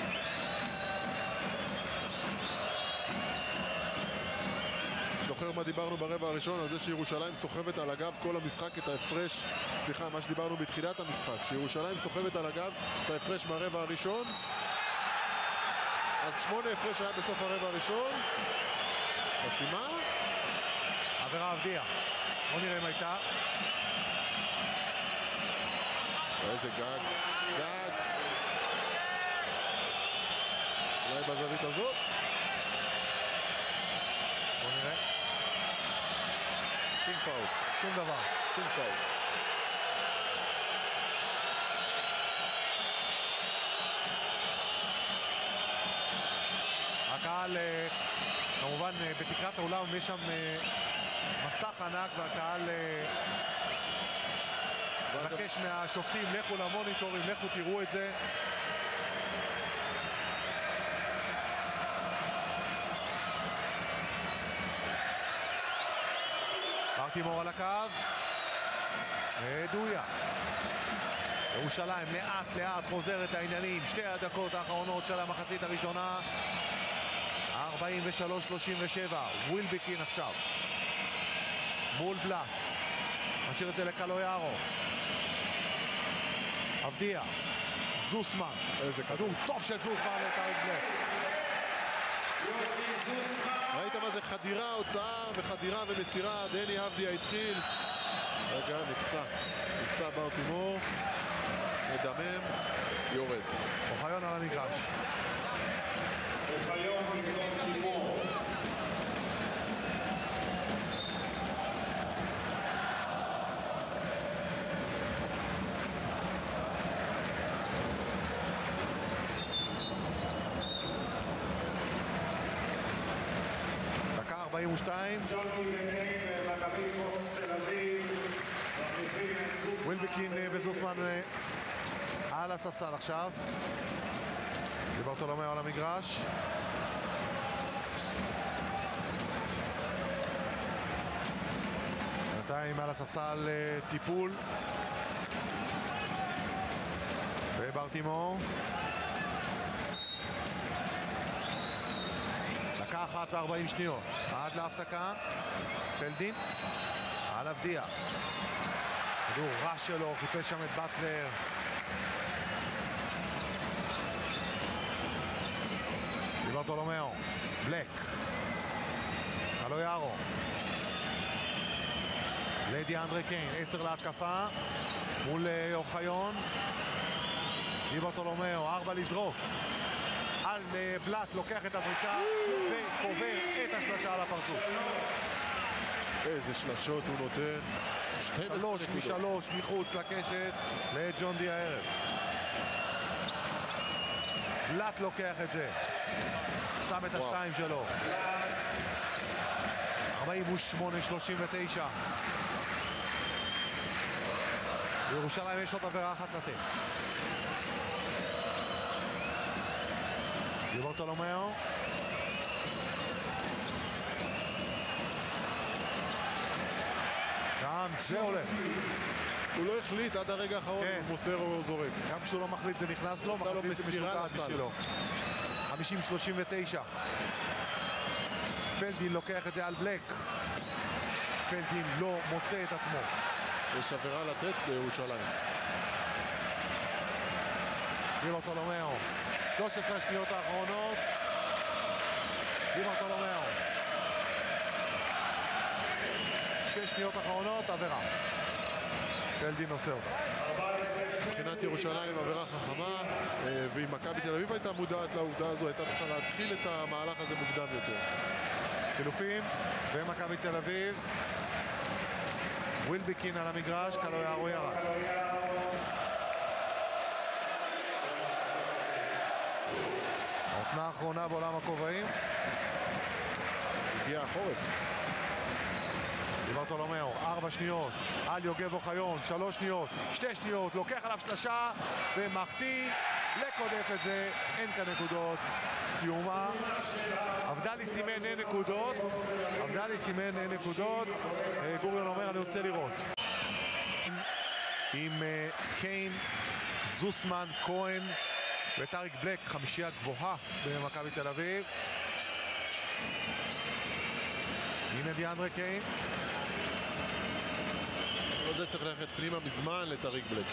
זוכר מה דיברנו ברבע הראשון על זה שירושלים סוחבת על הגב כל המשחק את ההפרש, סליחה, מה שדיברנו בתחילת המשחק, שירושלים סוחבת על הגב את ההפרש מהרבע הראשון. אז 8 הפרש היה בסוף הרבע הראשון. חסימה. עבירה אבדיה. בוא נראה אם הייתה. איזה גג. גג. אולי בזווית הזאת. בוא נראה. שום פאול. שום דבר. שום פאול. הקהל, כמובן בתקרת האולם יש שם מסך ענק והקהל מבקש מהשופטים, לכו למוניטורים, לכו תראו את זה. בר תימור על הקו. מדויק. ירושלים לאט לאט חוזרת לעניינים. 2 הדקות האחרונות של המחצית הראשונה. 43-37, ווילבקין עכשיו מול בלאט, משאיר את זה לקלויארו. אבדיה, זוסמן, איזה כדור טוב של זוסמן לטאריק בלק. ראית מה זה חדירה, הוצאה וחדירה ומסירה. דני אבדיה התחיל, רגע, נפצע בר תימור, מדמם, יורד. אוחיון על המגרש. דקה 42. ווילבקין וזוסמן על הספסל עכשיו. ברטולומיאו על המגרש. בינתיים על הספסל טיפול. ובר תימור. דקה 1 ו-40 שניות. עד להפסקה. פלדין. על אבדיה. כדור רע שלו, חיפש שם את באטלר. ברטולומיאו, בלק, קלויארו, לדי אנדרי קיין, 10 להתקפה, מול אוחיון, ברטולומיאו, 4 לזרוק, על בלאט, לוקח את הזריקה וקובר את השלשה על הפרצוף. איזה שלשות הוא נותן. 3 מ-3 מחוץ לקשת לג'ון די הערב. בלאט לוקח את זה. שם את השתיים שלו. 48-39. בירושלים יש עוד עבירה אחת לתת. ברטולומיאו. גם זה הולך. הוא לא החליט עד הרגע האחרון, הוא מוסר או זורק. גם כשהוא לא מחליט זה נכנס לו, מחליט זה משוקעת בשבילו. 50-39. פלדין לוקח את זה על בלק. פלדין לא מוצא את עצמו. יש עבירה לתת בירושלים. דיברטולומיאו, 13 שניות האחרונות. דיברטולומיאו. 6 שניות אחרונות, עבירה. פלדין עושה אותה. מבחינת ירושלים עבירה חכמה, ואם מכבי תל אביב הייתה מודעת לעובדה הזו, הייתה צריכה להתחיל את המהלך הזה מוקדם יותר. חילופים, ומכבי תל אביב. ווילבקין על המגרש, קלויארו ירד. האופנה האחרונה בעולם הכובעים. הגיע החורף. דיברטולומיאו, 4 שניות, על יוגב אוחיון, 3 שניות, 2 שניות, לוקח עליו שלשה ומחטיא, לקודף את זה, אין כאן נקודות, סיומה. עבדלי סימן אין נקודות, גוריון אומר אני רוצה לראות. עם קיין, זוסמן, כהן וטאריק בלק, חמישייה גבוהה במכבי תל אביב. הנה דיאנדרה קיין. זה צריך ללכת פנימה מזמן לטאריק בלק.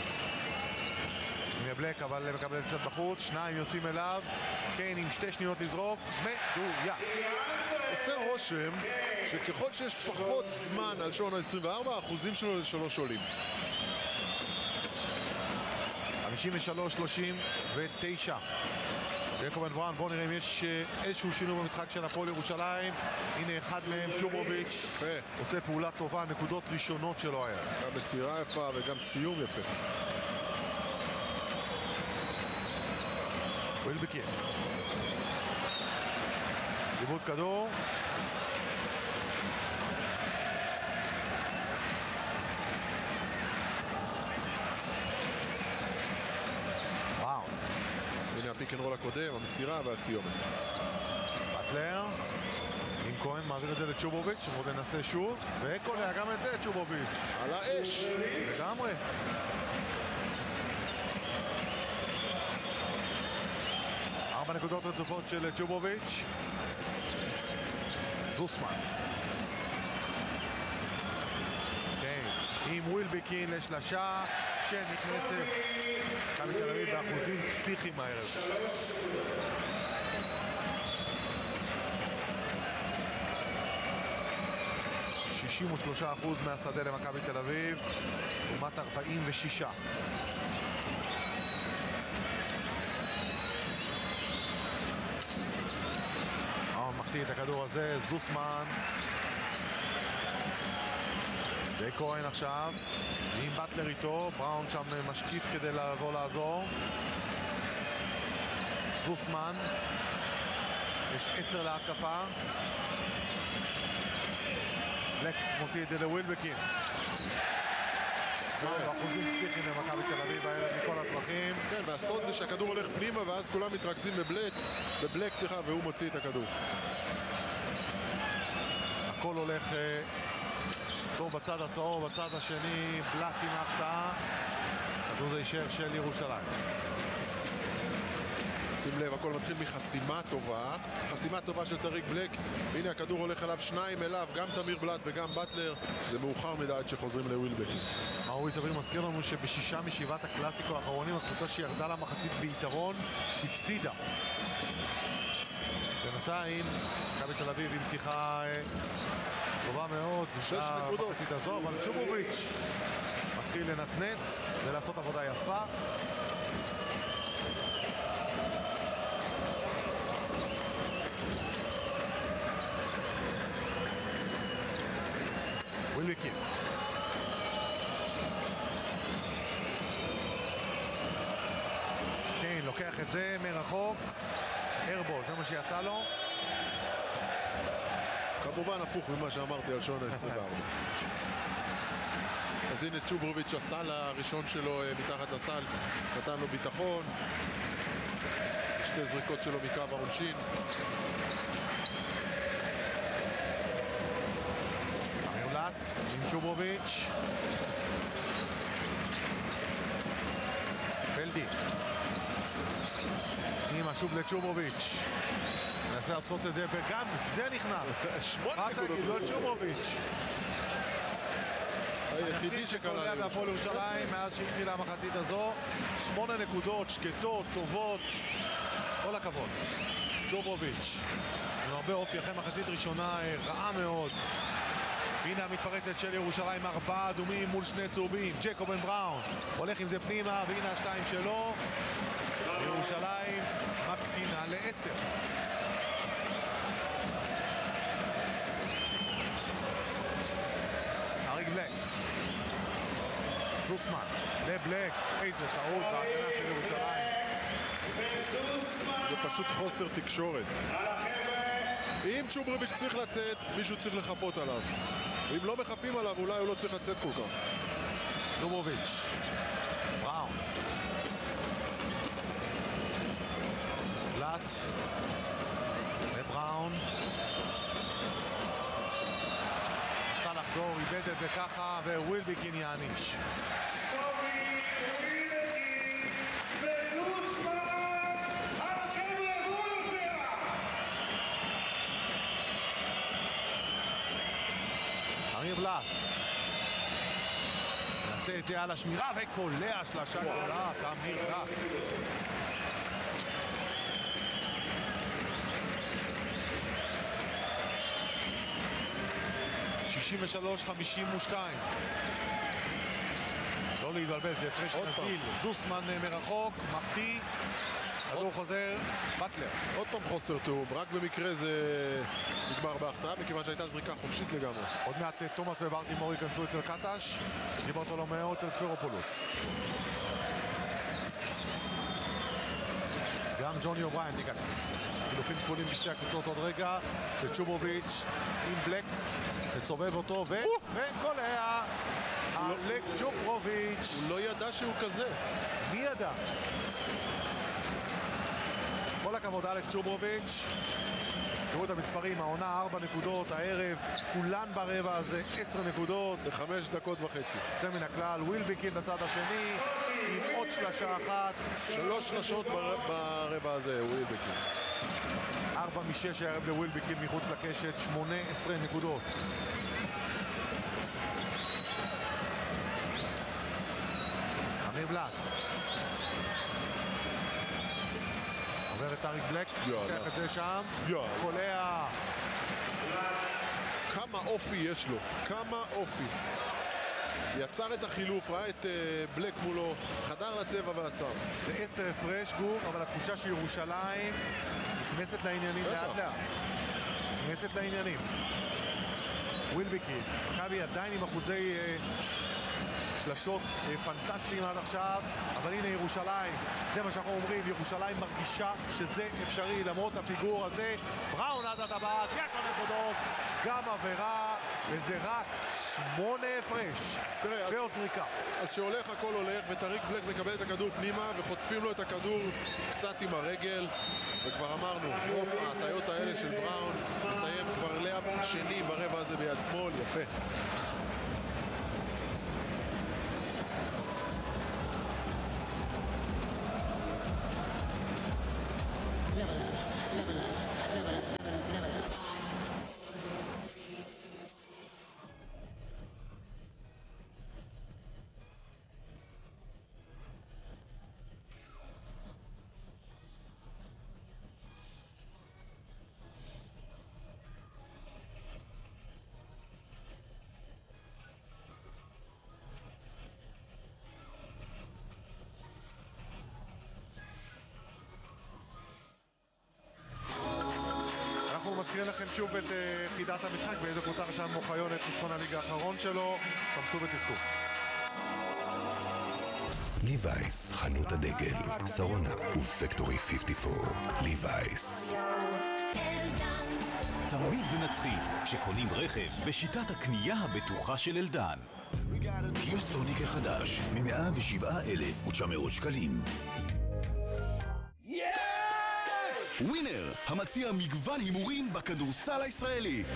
הנה בלק, אבל מקבל קצת בחוץ, 2 יוצאים אליו, קיין עם 2 שניות לזרוק, מדויק. עושה רושם שככל שיש פחות זמן על שעון ה-24, האחוזים שלו ל3 עולים. 53-39. יעקב אברהם, בואו נראה אם יש איזשהו שינוי במשחק של הפועל ירושלים. הנה אחד מהם, צ'ובוביץ', עושה פעולה טובה, נקודות ראשונות שלו היה. גם מסירה יפה וגם סיום יפה. ווילבקין. איבוד כדור. וואו. הנה הפיק אנד רול הקודם, המסירה והסיומת. באטלר. עם כהן מעביר את זה לצ'ובוביץ', עוד ננסה שוב, וקולע גם את זה צ'ובוביץ'. על האש. לגמרי. ארבע נקודות רצופות של צ'ובוביץ'. זוסמן. כן, עם ווילבקין לשלשה שנכנסת. מכבי תל אביב באחוזים פסיכיים הערב. 63% מהשדה למכבי תל אביב, לעומת 46. מחטיא את הכדור הזה, זוסמן. וכהן עכשיו, עם באטלר איתו, בראון שם משקיף כדי לבוא לעזור. זוסמן, יש 10 להתקפה. בלק מוציא את זה לווילבקין. אחוזים פסיכיים למכבי תל אביב הערב מכל הטווחים. כן, והסוד זה שהכדור הולך פנימה ואז כולם מתרכזים בבלק, והוא מוציא את הכדור. הכל הולך טוב בצד הצהוב, בצד השני, בלק עם ההפתעה. הכדור זה יישאר של ירושלים. שים לב, הכל מתחיל מחסימה טובה, חסימה טובה של טאריק בלק. הנה הכדור הולך אליו, 2 אליו, גם תמיר בלט וגם באטלר. זה מאוחר מדי עד שחוזרים לווילבקין. מאורי סביר מזכיר לנו שבשישה משבעת הקלאסיקו האחרונים הקבוצה שירדה למחצית ביתרון הפסידה. בינתיים מכבי תל אביב עם פתיחה טובה מאוד 6 נקודות במחצית הזו, אבל צ'ובוביץ' מתחיל לנצנץ ולעשות עבודה יפה. ווילבקין. כן, לוקח את זה מרחוק. איירבול, זה מה שיצא לו. כמובן הפוך ממה שאמרתי על שעון ה-24. אז הנה צ'ובוביץ' הסל הראשון שלו מתחת לסל, נתן לו ביטחון. 2 זריקות שלו מקו העונשין. עם צ'ובוביץ'. פלדי. אימא שוב לצ'ובוביץ'. ננסה לעשות את זה וגם זה נכנס. 8 נקודות. לא צ'ובוביץ'. היחידי שקלה עולה בהפועל ירושלים מאז שהתחילה המחצית הזו. 8 נקודות שקטות, טובות. כל הכבוד. צ'וברוביץ' עם הרבה אופי אחרי מחצית ראשונה רעה מאוד. והנה המתפרצת של ירושלים, 4 אדומים מול 2 צהובים. ג'קובן בראון הולך עם זה פנימה, והנה השתיים שלו. ירושלים מקטינה ל10. אריק בלק. זוסמן לבלק. איזה טעות בהגנה של ירושלים. זה פשוט חוסר תקשורת. אם צ'וברוביץ' צריך לצאת, מישהו צריך לחפות עליו. ואם לא מחפים עליו, אולי הוא לא צריך לצאת כל כך. צ'וברוביץ'. בראון. לט. לבראון. רצה לחדור, איבד את זה ככה, ווילבקין יעניש. אמיר בלאט נעשה את זה על השמירה וקולע שלשה גדולה. אמיר בלאט 63-52. לא להתבלבל, זה הפרש נזיל. זוסמן מרחוק, מחטיא, כדור חוזר, בטלר. עוד פעם חוסר תיאום, רק במקרה זה נגמר בהחטאה, מכיוון שהייתה זריקה חופשית לגמרי. עוד מעט תומאס וברטימור ייכנסו אצל קטש, דיברטולומיאו אצל ספרופולוס. גם ג'וני אובריין תיכנס. חילופים כפולים בשתי הקבוצות עוד רגע, וצ'וברוביץ' עם בלק מסובב אותו וקולע. אלק צ'וברוביץ'. הוא לא ידע שהוא כזה. מי ידע? כל הכבוד אלק צ'וברוביץ'. תראו את המספרים, העונה 4 נקודות, הערב כולן ברבע הזה 10 נקודות ב5.5 דקות. זה מן הכלל. ווילבקין בצד השני עם עוד שלשה אחת. 3 שלשות ברבע הזה, ווילבקין. 4 מ-6 הערב לווילבקין מחוץ לקשת, 18 נקודות. אמיר בלאט עובר את אריק בלק, לוקח את זה שם, קולע. כמה אופי יש לו, כמה אופי. יצר את החילוף, ראה את בלק מולו, חדר לצבע ועצר. זה 10 הפרש גור, אבל התחושה שירושלים נכנסת לעניינים לאט לאט. נכנסת לעניינים. ווילבקין, מכבי עדיין עם אחוזי שלשות פנטסטיים עד עכשיו, אבל הנה ירושלים, זה מה שאנחנו אומרים, ירושלים מרגישה שזה אפשרי למרות הפיגור הזה. בראון עד הטבעת, יעקב נקודות, גם עבירה, וזה רק 8 הפרש. ועוד זריקה. אז שהולך הכל הולך, וטריק בלק מקבל את הכדור פנימה, וחוטפים לו את הכדור קצת עם הרגל, וכבר אמרנו, ההטיות האלה של בראון, מסיים כבר לאב שני ברבע הזה ביד שמאל, יפה. נזכיר לכם שוב את חידת המשחק באיזה קבוצה רשם מוחיון את ניצחון הליגה האחרון שלו. תמסו ותזכו. ליווייס, חנות הדגל, שרונה ופקטורי 54. ליווייס. תמיד מנצחים כשקונים רכב בשיטת הקנייה הבטוחה של אלדן. קיה סטוניק החדש מ-107,900 שקלים. ווינר, המציע מגוון הימורים בכדורסל הישראלי.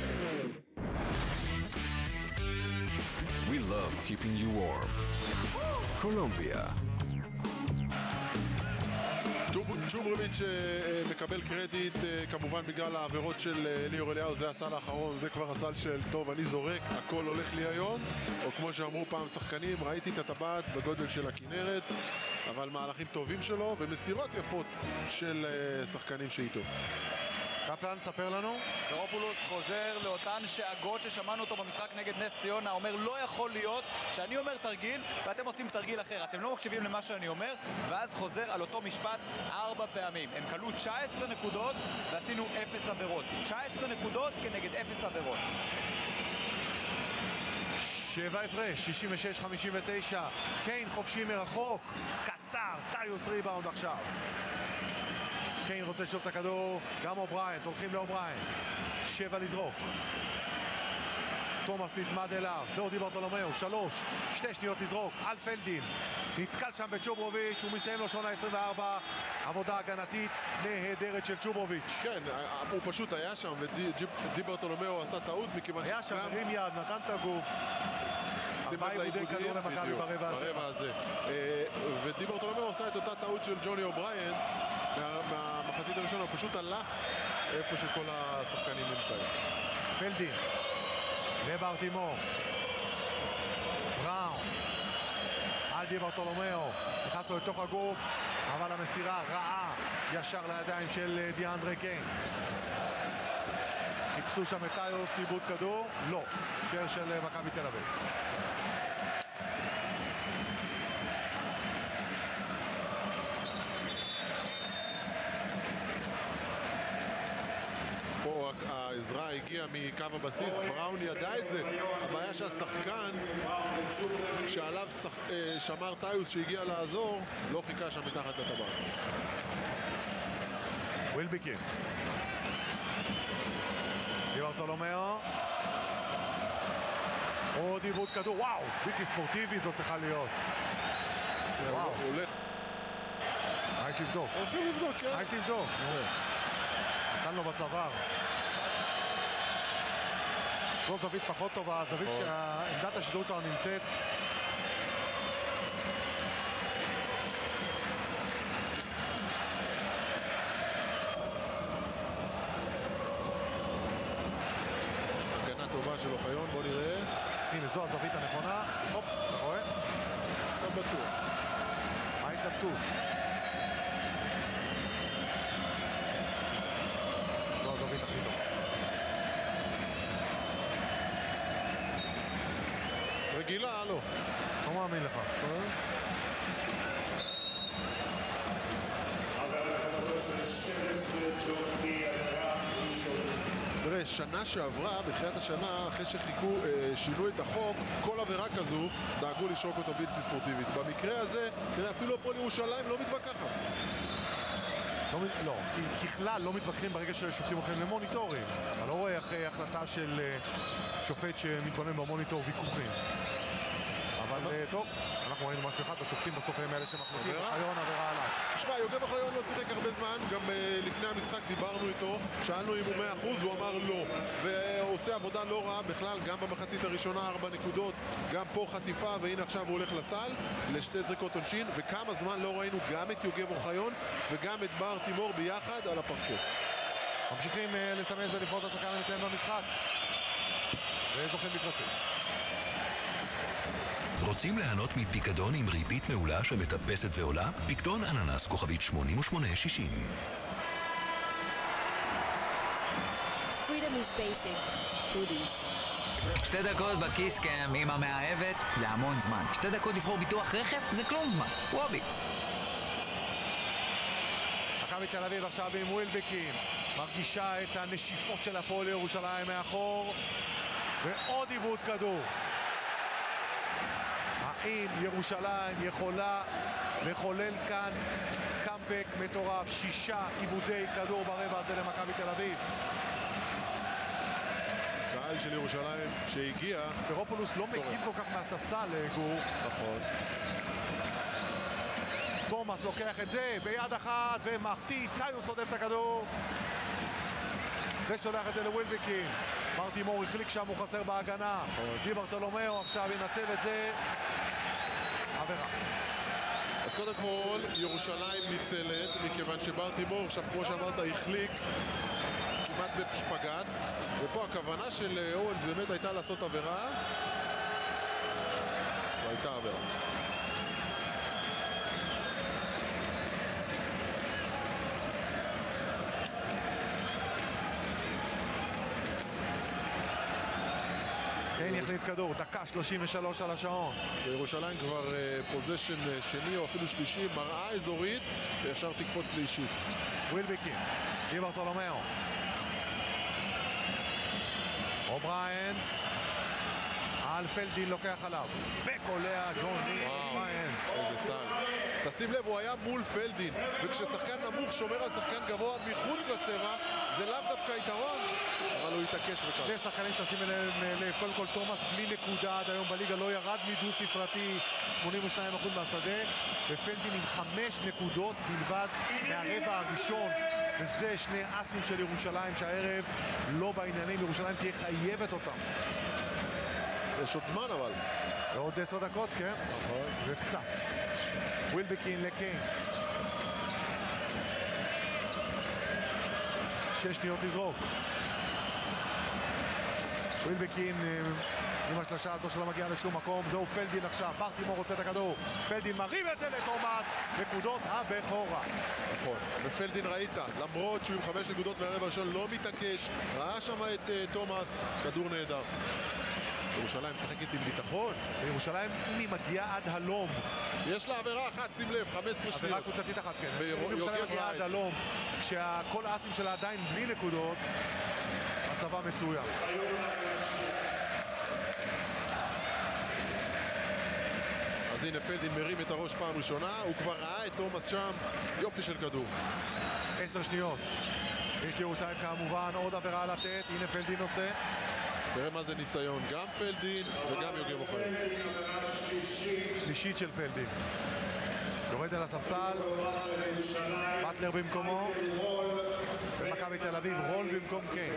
We love keeping you warm. קולומביה. ג'וברוביץ' מקבל קרדיט כמובן בגלל העבירות של ליאור אליהו, זה הסל האחרון, זה כבר הסל של טוב אני זורק, הכל הולך לי היום, או כמו שאמרו פעם שחקנים, ראיתי את הטבעת בגודל של הכנרת, אבל מהלכים טובים שלו ומסירות יפות של שחקנים שאיתו. קפלן, ספר לנו. סטרופולוס חוזר לאותן שאגות ששמענו אותו במשחק נגד נס ציונה, אומר לא יכול להיות שאני אומר תרגיל ואתם עושים תרגיל אחר, אתם לא מקשיבים למה שאני אומר, ואז חוזר על אותו משפט 4 פעמים. הם קלו 19 נקודות ועשינו 0 עבירות. 19 נקודות כנגד 0 עבירות. 7 הפרש, 66-59, קיין חופשי מרחוק, קצר, טיוס ריבאונד עכשיו. קיין רוצה לשוב את הכדור, גם אובריין, הולכים לאובריין, 7 לזרוק. תומאס נצמד אליו, זהו דיברטולומיאו, 3, 2 שניות לזרוק, על פלדין, נתקל שם בצ'וברוביץ', הוא מסתיים לו שונה 24, עבודה הגנתית נהדרת של צ'וברוביץ'. כן, הוא פשוט היה שם, ודיברטולומיאו עשה טעות מכיוון היה שם, הרים יד, נתן את הגוף. 4 עיבודי כדור למכבי ברבע הזה. ודיברטולומיאו עושה את אותה טעות של ג'וני אובריין מהמחצית הראשונה, הוא פשוט הלך איפה שכל השחקנים נמצאים. פלדין לברטימור, בראון על דיברטולומיאו, נכנס לו לתוך הגוף, אבל המסירה רעה ישר לידיים של דיאנדרה קיין. חיפשו שם את טיוס, איבוד כדור, לא, שער של מכבי תל אביב. פה העזרה הגיעה מקו הבסיס, בראון ידע את זה, הבעיה שהשחקן שעליו שמר טיוס שהגיע לעזור לא חיכה שם מתחת לטבעת. ווילבקין דיברטולומיאו, עוד עיבוד כדור, וואו, בלתי ספורטיבי זאת צריכה להיות. וואו, הוא הולך. הייתי לבדוק. הולכים לבדוק, כן. הייתי לבדוק. נתן לו בצוואר. זו זווית פחות טובה, זווית שעמדת השידור שלנו נמצאת. הגנה טובה של אוחיון, בוא נראה. הנה, זו הזווית הנכונה. הופ, אתה רואה? אתה בטוח. ההתלבטות. זו הזווית הכי טובה. רגילה, לא. לא מאמין לך. תראה, שנה שעברה, בתחילת השנה, אחרי שחיכו, שינו את החוק, כל עבירה כזו, דאגו לשרוק אותה בלתי ספורטיבית. במקרה הזה, תראה, אפילו הפועל ירושלים לא מתווכחת. לא, כי ככלל לא מתווכחים ברגע ששופטים הולכים למוניטורים. אתה לא רואה אחרי החלטה של שופט שמתבונן במוניטור ויכוחים. אבל טוב, אנחנו ראינו משהו אחד, השופטים בסוף הם אלה שמחליטים, אוחיון עבירה עליו. תשמע, יוגב אוחיון לא שיחק הרבה זמן, גם לפני המשחק דיברנו איתו, שאלנו אם הוא 100%, הוא אמר לא. והוא עושה עבודה לא רעה בכלל, גם במחצית הראשונה 4 נקודות, גם פה חטיפה, והנה עכשיו הוא הולך לסל, לשתי זריקות עונשין, וכמה זמן לא ראינו גם את יוגב אוחיון וגם את בר תימור ביחד על הפרקט. ממשיכים לסמס ולבחור את השחקן הנמצאים במשחק. וזוכים בפרסים. רוצים ליהנות מפיקדון עם ריבית מעולה שמטפסת ועולה? פיקדון אננס כוכבית 8860. Freedom is basic. hoodies. 2 דקות בכיס קם עם המאהבת זה המון זמן. 2 דקות לבחור ביטוח רכב זה כלום זמן. וובי. מכבי תל אביב עכשיו עם ווילבקין. מרגישה את הנשיפות של הפועל ירושלים מאחור. ועוד עיבוד כדור. האם ירושלים יכולה לחולל כאן קאמבק מטורף? 6 עיבודי כדור ברבע הזה למכבי תל אביב. קהל של ירושלים שהגיע. פרופולוס לא מגיב כל כך מהספסל, גור. נכון. תומאס לוקח את זה ביד אחת ומחטיא, טיוס עודף את הכדור ושולח את זה לווילבקין. מרטימור החליק שם, הוא חסר בהגנה. דיברטולומיאו עכשיו ינצל את זה. עבירה. אז קודם כל, ירושלים ניצלת, מכיוון שברטימור, עכשיו כמו שאמרת, החליק כמעט בשפגט, ופה הכוונה של אורנס באמת הייתה לעשות עבירה, והייתה עבירה. קיין יכניס כדור, דקה 33 על השעון. ירושלים כבר פוזיישן שני או אפילו שלישי, מראה אזורית, וישר תקפוץ לאישית. ווילבקין, די ברטולומיאו. אובריינט. על פלדין לוקח עליו. וקולע ג'וני אובריינט. איזה סל. תשים לב, הוא היה מול פלדין, וכששחקן נמוך שומר על שחקן גבוה מחוץ לצבע, זה לאו דווקא יתרון, אבל הוא יתעקש וכך. שני שחקנים תשים לב, קודם כל תומאס בלי נקודה עד היום בליגה, לא ירד מדו ספרתי 82% מהשדה, ופלדין עם 5 נקודות בלבד מהרבע הראשון, וזה שני אסים של ירושלים שהערב לא בעניינים, ירושלים תהיה חייבת אותם. יש עוד זמן אבל. עוד 10 דקות, כן? נכון. וקצת. ווילבקין לקיין. 6 שניות לזרוק. ווילבקין עם השלשה הזו שלא מגיעה לשום מקום. זהו פלדין עכשיו, ברטימור רוצה את הכדור. פלדין מרים את זה לתומאס. נקודות הבכורה. נכון. ופלדין ראית, למרות שהוא עם 5 נקודות מהרבע הראשון לא מתעקש. ראה שם את תומאס, כדור נהדר. ירושלים משחקת עם ביטחון. ירושלים אם היא מגיעה עד הלום. יש לה עבירה אחת, שים לב, 15 שניות. עבירה קבוצתית אחת, כן. אם ירושלים מגיעה עד הלום, כשכל האסים שלה עדיין בלי נקודות, מצבה מצויה. אז הנה פלדין מרים את הראש פעם ראשונה, הוא כבר ראה את תומאס שם, יופי של כדור. 10 שניות. יש לירושלים כמובן עוד עבירה לתת, הנה פלדין עושה. תראה מה זה ניסיון, גם פלדין וגם יוגב אוחיון. שלישית של פלדין. יורד על הספסל, באטלר במקומו, במכבי תל אביב, רול במקום קיין.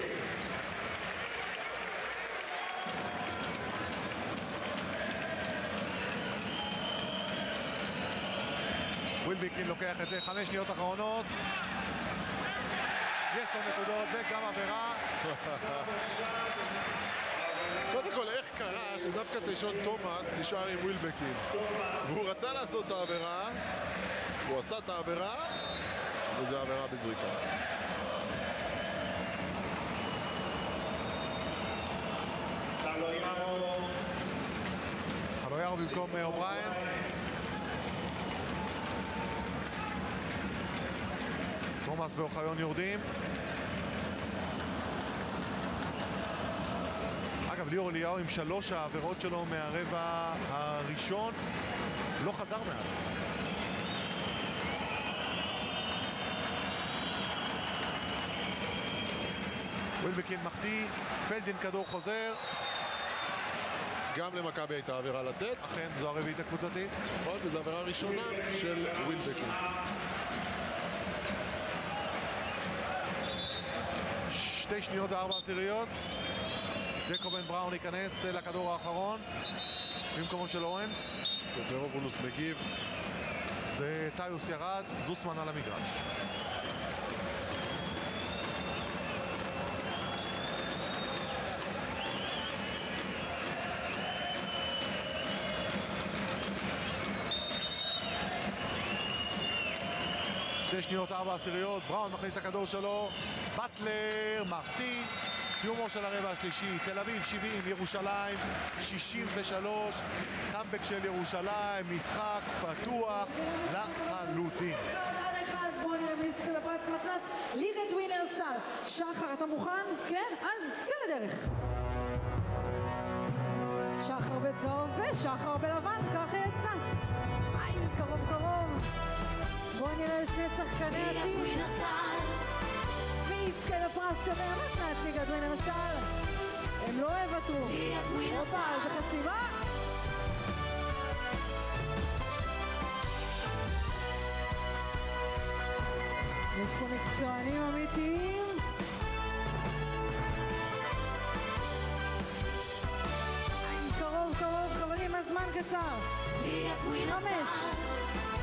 ווילבקין לוקח את זה, 5 שניות אחרונות. יש לו נקודות וגם עבירה. קודם כל, איך קרה שדווקא תשון תומאס נשאר עם ווילבקין? והוא רצה לעשות את העבירה, הוא עשה את העבירה, וזה עבירה בזריקה. חלויארו במקום אובריינט. תומאס ואוחיון יורדים. אגב, ליאור אליהו עם 3 העבירות שלו מהרבע הראשון לא חזר מאז. ווילבקין מחטיא, פלדין כדור חוזר. גם למכבי הייתה עבירה לתת. אכן, זו הרביעית הקבוצתית. נכון, וזו עבירה ראשונה של ווילבקין. 2 שניות ו4 עשיריות. ג'קובן בראון ייכנס לכדור האחרון במקומו של אורנס. ספרובולוס מגיב. זה טיוס ירד, זוסמן על המגרש. שתי שניות 4 עשיריות, בראון מכניס את הכדור שלו, באטלר מחטיא. סיומו של הרבע השלישי, תל אביב 70, ירושלים 63, קאמבק של ירושלים, משחק פתוח לחלוטין. בואו נראה מי יזכה בפרס מתנת ליגת ווינר סל. שחר, אתה מוכן? כן? אז צא לדרך. שחר בצהוב ושחר בלבן, ככה יצא. עין, קרוב קרוב. בואו נראה שני שחקני עתיד. יזכה בפרס שווה מתנת ליגת ווינר סל. הם לא יוותרו. הופה, איזה חסימה. יש פה מקצוענים אמיתיים. קרוב, חברים, הזמן קצר. 5,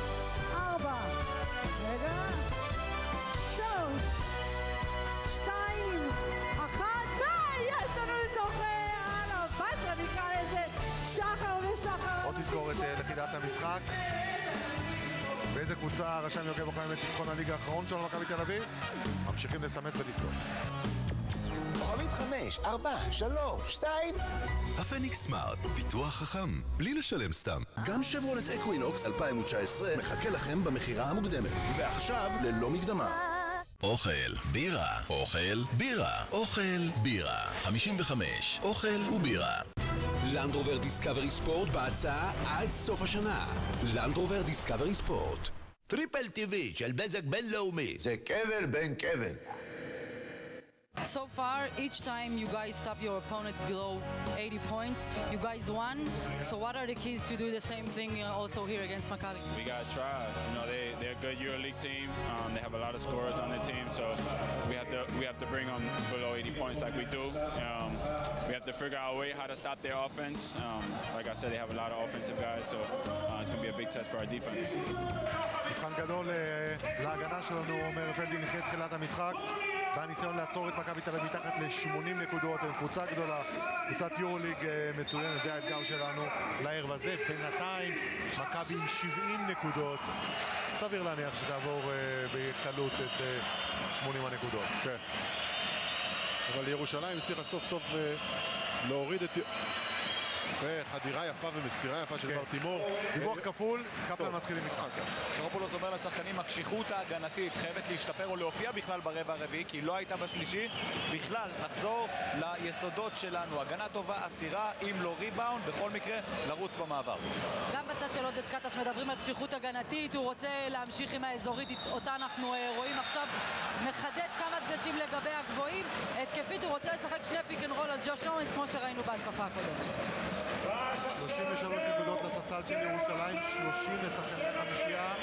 לקבוצה, רשם יוגב אוחנה את ניצחון הליגה האחרון שלנו מכבי תל אביב. ממשיכים לסמס ולזכור. כוכבית 5, 4, 3, 2. הפניקס סמארט, ביטוח חכם, בלי לשלם סתם. גם שברולט אקווינוקס 2019 מחכה לכם במחירה המוקדמת, ועכשיו ללא מקדמה. אוכל, בירה, אוכל, בירה, אוכל, בירה. 55, אוכל ובירה. לנד רובר דיסקאברי ספורט בהצעה עד סוף השנה. לנד רובר דיסקאברי ספורט. טריפל טבעי של בזק בינלאומי. זה קבר בן קבר. So far, each time you guys stop your opponents below 80 points, you guys won. So what are the keys to do the same thing also here against Maccabi? We got to try. You know, they're a good EuroLeague team. They have a lot of scorers on their team, so we have to bring them below 80 points like we do. We have to figure out a way how to stop their offense. Like I said, they have a lot of offensive guys, so it's going to be a big test for our defense. מבחן גדול להגנה שלנו, אומר פלדין אחרי תחילת המשחק, בניסיון לעצור את מכבי תל אביב מתחת ל-80 נקודות. הם קבוצה גדולה, קבוצת יורוליג מצוינת, זה האתגר שלנו לערב הזה. בינתיים מכבי עם 70 נקודות, סביר להניח שתעבור בקלות את 80 הנקודות. כן. אבל ירושלים הצליחה סוף סוף להוריד את... חדירה יפה ומסירה יפה של בר תימור. דיווח כפול, קפלן מתחילים איתך. טרופולוס אומר לשחקנים, הקשיחות ההגנתית חייבת להשתפר או להופיע בכלל ברבע הרביעי, כי היא לא הייתה בשלישי. בכלל, נחזור ליסודות שלנו. הגנה טובה, עצירה, אם לא ריבאונד, בכל מקרה, לרוץ במעבר. גם בצד של עודד קטש מדברים על קשיחות הגנתית, הוא רוצה להמשיך עם האזורית, אותה אנחנו רואים עכשיו, מחדד כמה דגשים לגבי הגבוהים. התקפית, הוא רוצה לשחק שני פיק אנד רול על ג'וש אורנס, כמו שראינו בהתקפה הקודמת. 33 נקודות לספסל של ירושלים, 30 לשחקני חמישייה.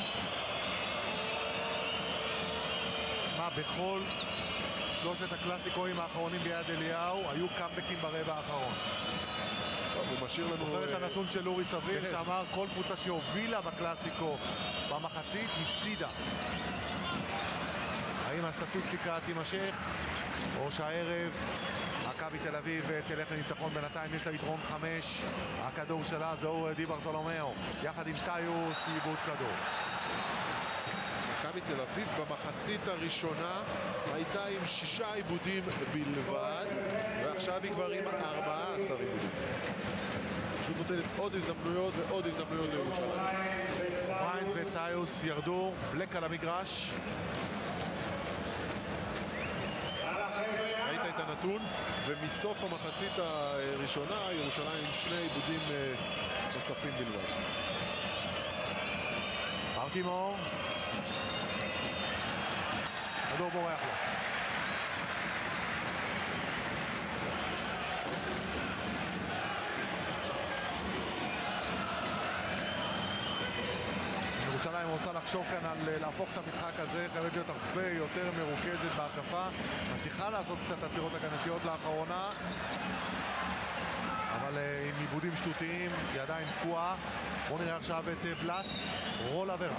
מה, בכל שלושת הקלאסיקואים האחרונים ביד אליהו היו קאמבקים ברבע האחרון. הוא משאיר לנו... זוכר את הנתון של אורי סביל שאמר כל קבוצה שהובילה בקלאסיקו במחצית הפסידה. האם הסטטיסטיקה תימשך או שהערב מכבי תל אביב תלך לניצחון? בינתיים יש לה יתרון 5, הכדור שלה זהו די ברטולומיאו יחד עם טיוס, איבוד כדור. מכבי תל אביב במחצית הראשונה הייתה עם 6 עיבודים בלבד, ועכשיו היא כבר עם 14 עיבודים. פשוט נותנת עוד הזדמנויות ועוד הזדמנויות לירושלים. ריין וטיוס ירדו, בלק על המגרש. ראית את הנתון, ומסוף המחצית הראשונה ירושלים עם 2 עיבודים נוספים בלבד. ארטימור, כדור בורח לו. ירושלים רוצה לחשוב כאן על להפוך את המשחק הזה, חייבת להיות הרבה יותר מרוכזת בהתקפה, מצליחה לעשות קצת עצירות הגנתיות לאחרונה, אבל עם עיבודים שטותיים היא עדיין תקועה. בואו נראה עכשיו את בלאט, רול עבירה.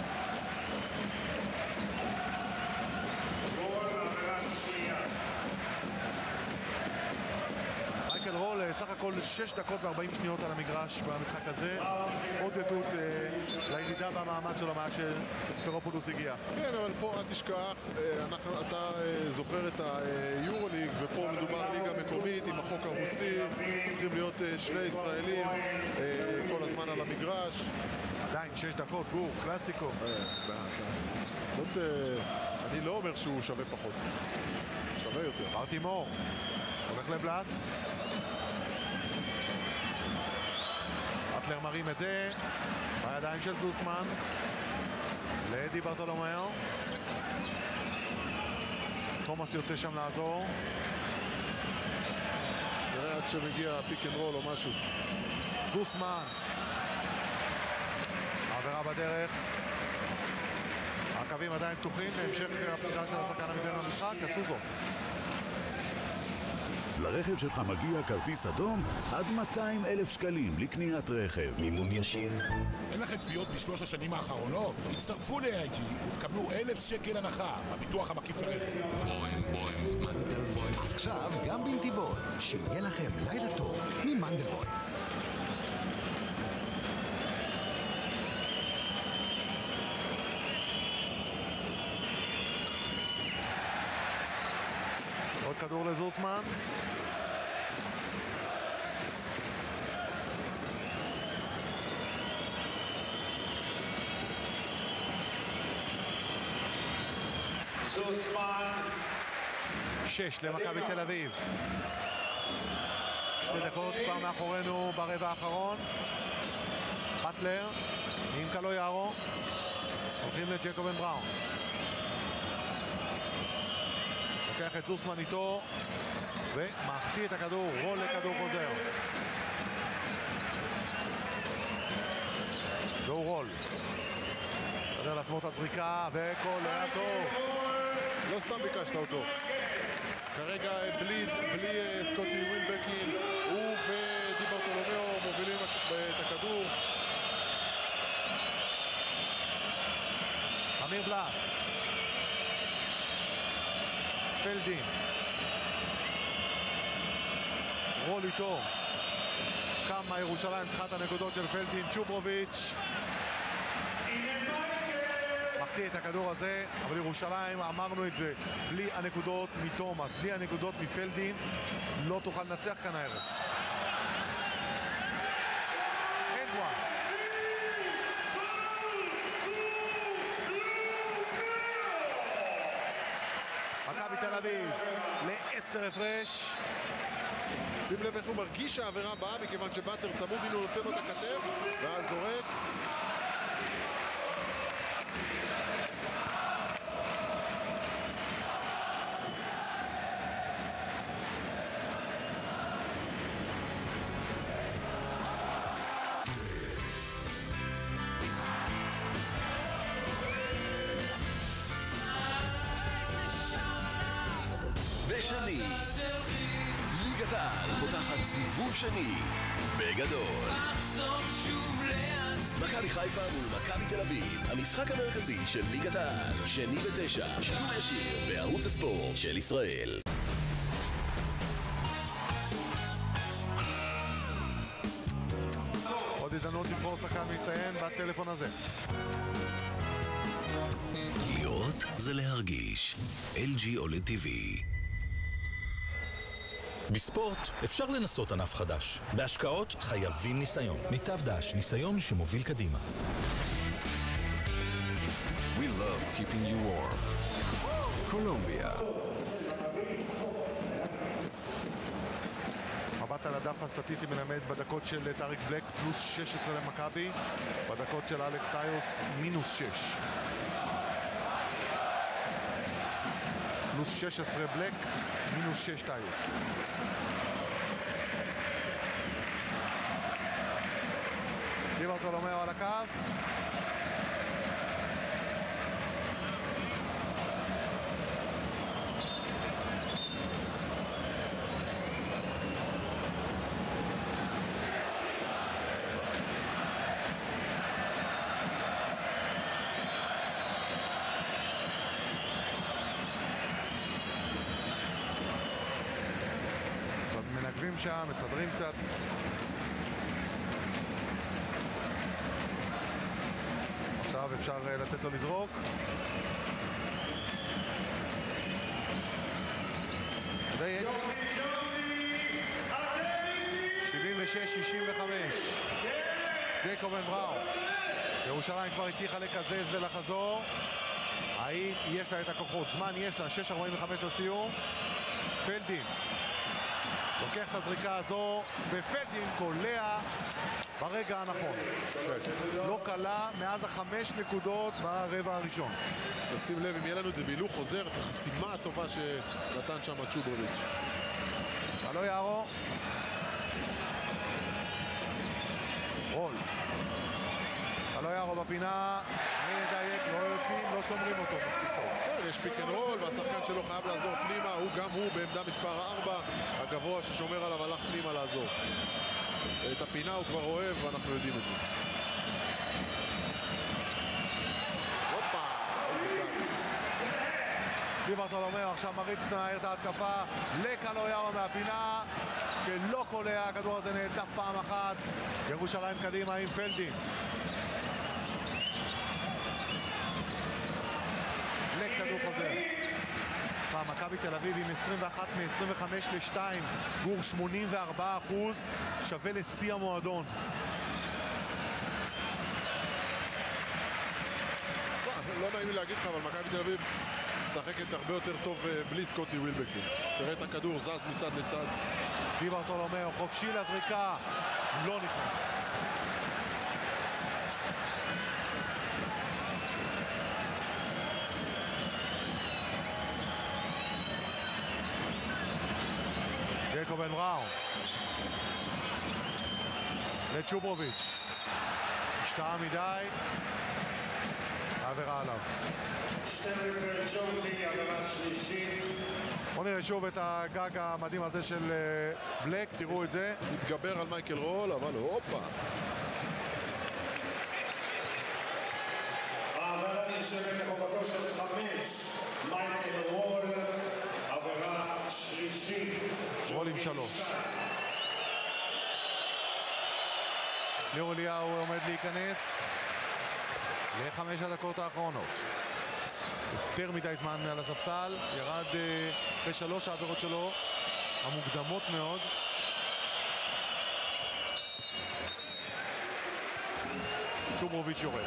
מייקל רול, סך הכל 6 דקות ו40 שניות על המגרש במשחק הזה. עוד עדות לירידה במעמד שלו מאז שפרופולוס הגיע. כן, אבל פה אל תשכח, אתה זוכר את היורוליג, ופה מדובר ליגה מקומית עם החוק הרוסי, צריכים להיות 2 ישראלים כל הזמן על המגרש. עדיין 6 דקות, גור, קלאסיקו. אני לא אומר שהוא שווה פחות, שווה יותר. ארטימור, הולך לבלאט. אטלר מרים את זה בידיים של זוסמן לדי ברטולומיאו. תומאס יוצא שם לעזור. נראה עד שמגיע פיק אנד רול או משהו. זוסמן, העבירה בדרך, הקווים עדיין פתוחים להמשך הפתיחה של השחקן המזיין במשחק. עשו זאת. לרכב שלך מגיע כרטיס אדום עד 200,000 שקלים לקניית רכב. מימון ישיר. אין לכם תביעות ב3 השנים האחרונות? הצטרפו ל-AIG ותקבלו 1,000 שקל הנחה בביטוח המקיף לרכב. עכשיו גם בנתיבות, שיהיה לכם לילה טוב ממנדלבוים. כדור לזוסמן. זוסמן. 6 למכבי תל אביב. 2 דקות כבר מאחורינו ברבע האחרון. באטלר עם קלו יארו. הולכים לג'קובן בראון. לוקח את זוסמן איתו ומחטיא את הכדור, רול לכדור חוזר. והוא רול. חדר לעצמו את הזריקה וקולע טוב. לא סתם ביקשת אותו. כרגע בלי סקוטי ווילבקין, הוא ודי ברטולומיאו מובילים את הכדור. אמיר בלאט. פלדין. רול איתו. כמה ירושלים צריכה את הנקודות של פלדין. צ'וברוביץ' מחטיא את הכדור הזה, אבל ירושלים, אמרנו את זה, בלי הנקודות מתומאס, בלי הנקודות מפלדין, לא תוכל לנצח כאן הערב. אדוארד. מכבי תל אביב ל10 הפרש. שים לב איך הוא מרגיש העבירה הבאה, מכיוון שבאטלר צמוד אילו נותן לו את הכתף ואז זורק. בשני, ליגת העל פותחת סיבוב שני בגדול. מכבי חיפה מול מכבי תל אביב, המשחק המרכזי של ליגת העל, שני ב9, שידור ישיר בערוץ הספורט של ישראל. עוד הזדמנות לבחור שחקן מסיים בטלפון הזה. לראות זה להרגיש. LG OLED TV. בספורט אפשר לנסות ענף חדש. בהשקעות חייבים ניסיון. מיטב דש, ניסיון שמוביל קדימה. We love keeping you warm. קולומביה. מבט על הדף הסטטיסטי מלמד בדקות של טאריק בלק פלוס 16 למכבי, בדקות של אלכס טיוס מינוס 6. פלוס 16 בלק, מינוס 6 טיוס. די ברטולומיאו על הקו. מנגבים שם, מסדרים קצת. עכשיו אפשר לתת לו לזרוק. די 76-65. ג'ייקובן בראון. ירושלים כבר הצליחה לקזז ולחזור. האם יש לה את הכוחות? זמן יש לה, 6:45 לסיום. פלדין לוקח את הזריקה הזו, ופלדין קולע ברגע הנכון. לא קלה מאז 5 נקודות ברבע הראשון. שים לב, אם יהיה לנו את זה בהילוך חוזר, את החסימה הטובה שנתן שם צ'וברוביץ'. קלו יארו. רול. קלו יארו בפינה, מדייק, לא יוצאים, לא שומרים אותו מספיק טוב. יש פיק אנד רול, והשחקן שלו חייב לעזור פנימה, גם הוא בעמדה מספר 4, הגבוה ששומר עליו הלך פנימה לעזור. את הפינה הוא כבר אוהב, ואנחנו יודעים את זה. הופה, איזה גג. די ברטולומיאו עכשיו מריץ את ההתקפה לקלו יארו מהפינה, שלא קולע, הכדור הזה נעטף פעם אחת. ירושלים קדימה עם פלדין. כדור חוזר. מכבי מכבי תל אביב עם 21 מ-25 ל-2, גור 84%, שווה לשיא המועדון. לא נעים לי להגיד לך, אבל מכבי תל אביב משחקת הרבה יותר טוב בלי סקוטי ווילבקין. תראה את הכדור זז מצד לצד. די ברטולומיאו חופשי לזריקה, לא נכנס. ג'ייקובן בראון לצ'וברוביץ', השתעה מדי, עבירה עליו. 12 ג'ורדי, עבירה שלישית. בואו נראה שוב את הגג המדהים הזה של בלק, תראו את זה. מתגבר על מייקל רול, אבל הופה. העבירה נרשמת לחובתו של 5, מייקל רול, עבירה שלישית. רול עם 3. ליאור אליהו עומד להיכנס ל5 הדקות האחרונות. יותר מדי זמן על הספסל, ירד ב3 העבירות שלו המוקדמות מאוד. צ'וברוביץ' יורד.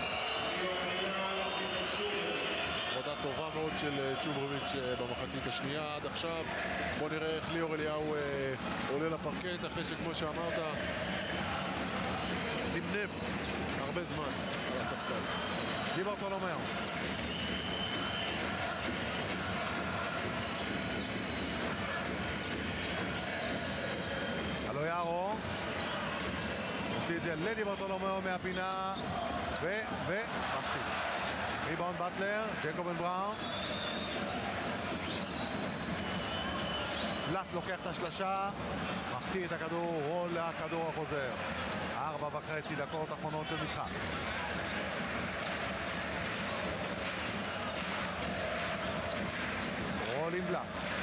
עבודה טובה מאוד של צ'וברוביץ' במחצית השנייה עד עכשיו. בוא נראה איך ליאור אליהו עולה לפרקט אחרי שכמו שאמרת נמנם הרבה זמן על הספסל. די ברטולומיאו הלו יארו הוציא את זה לדי ברטולומיאו מהפינה מחטיא. ריבאונד באטלר, ג'ייקובן בראון, בלאט לוקח את השלשה, מחטיא את הכדור, רול לכדור החוזר. 4.5 דקות אחרונות של משחק. רול עם בלאט.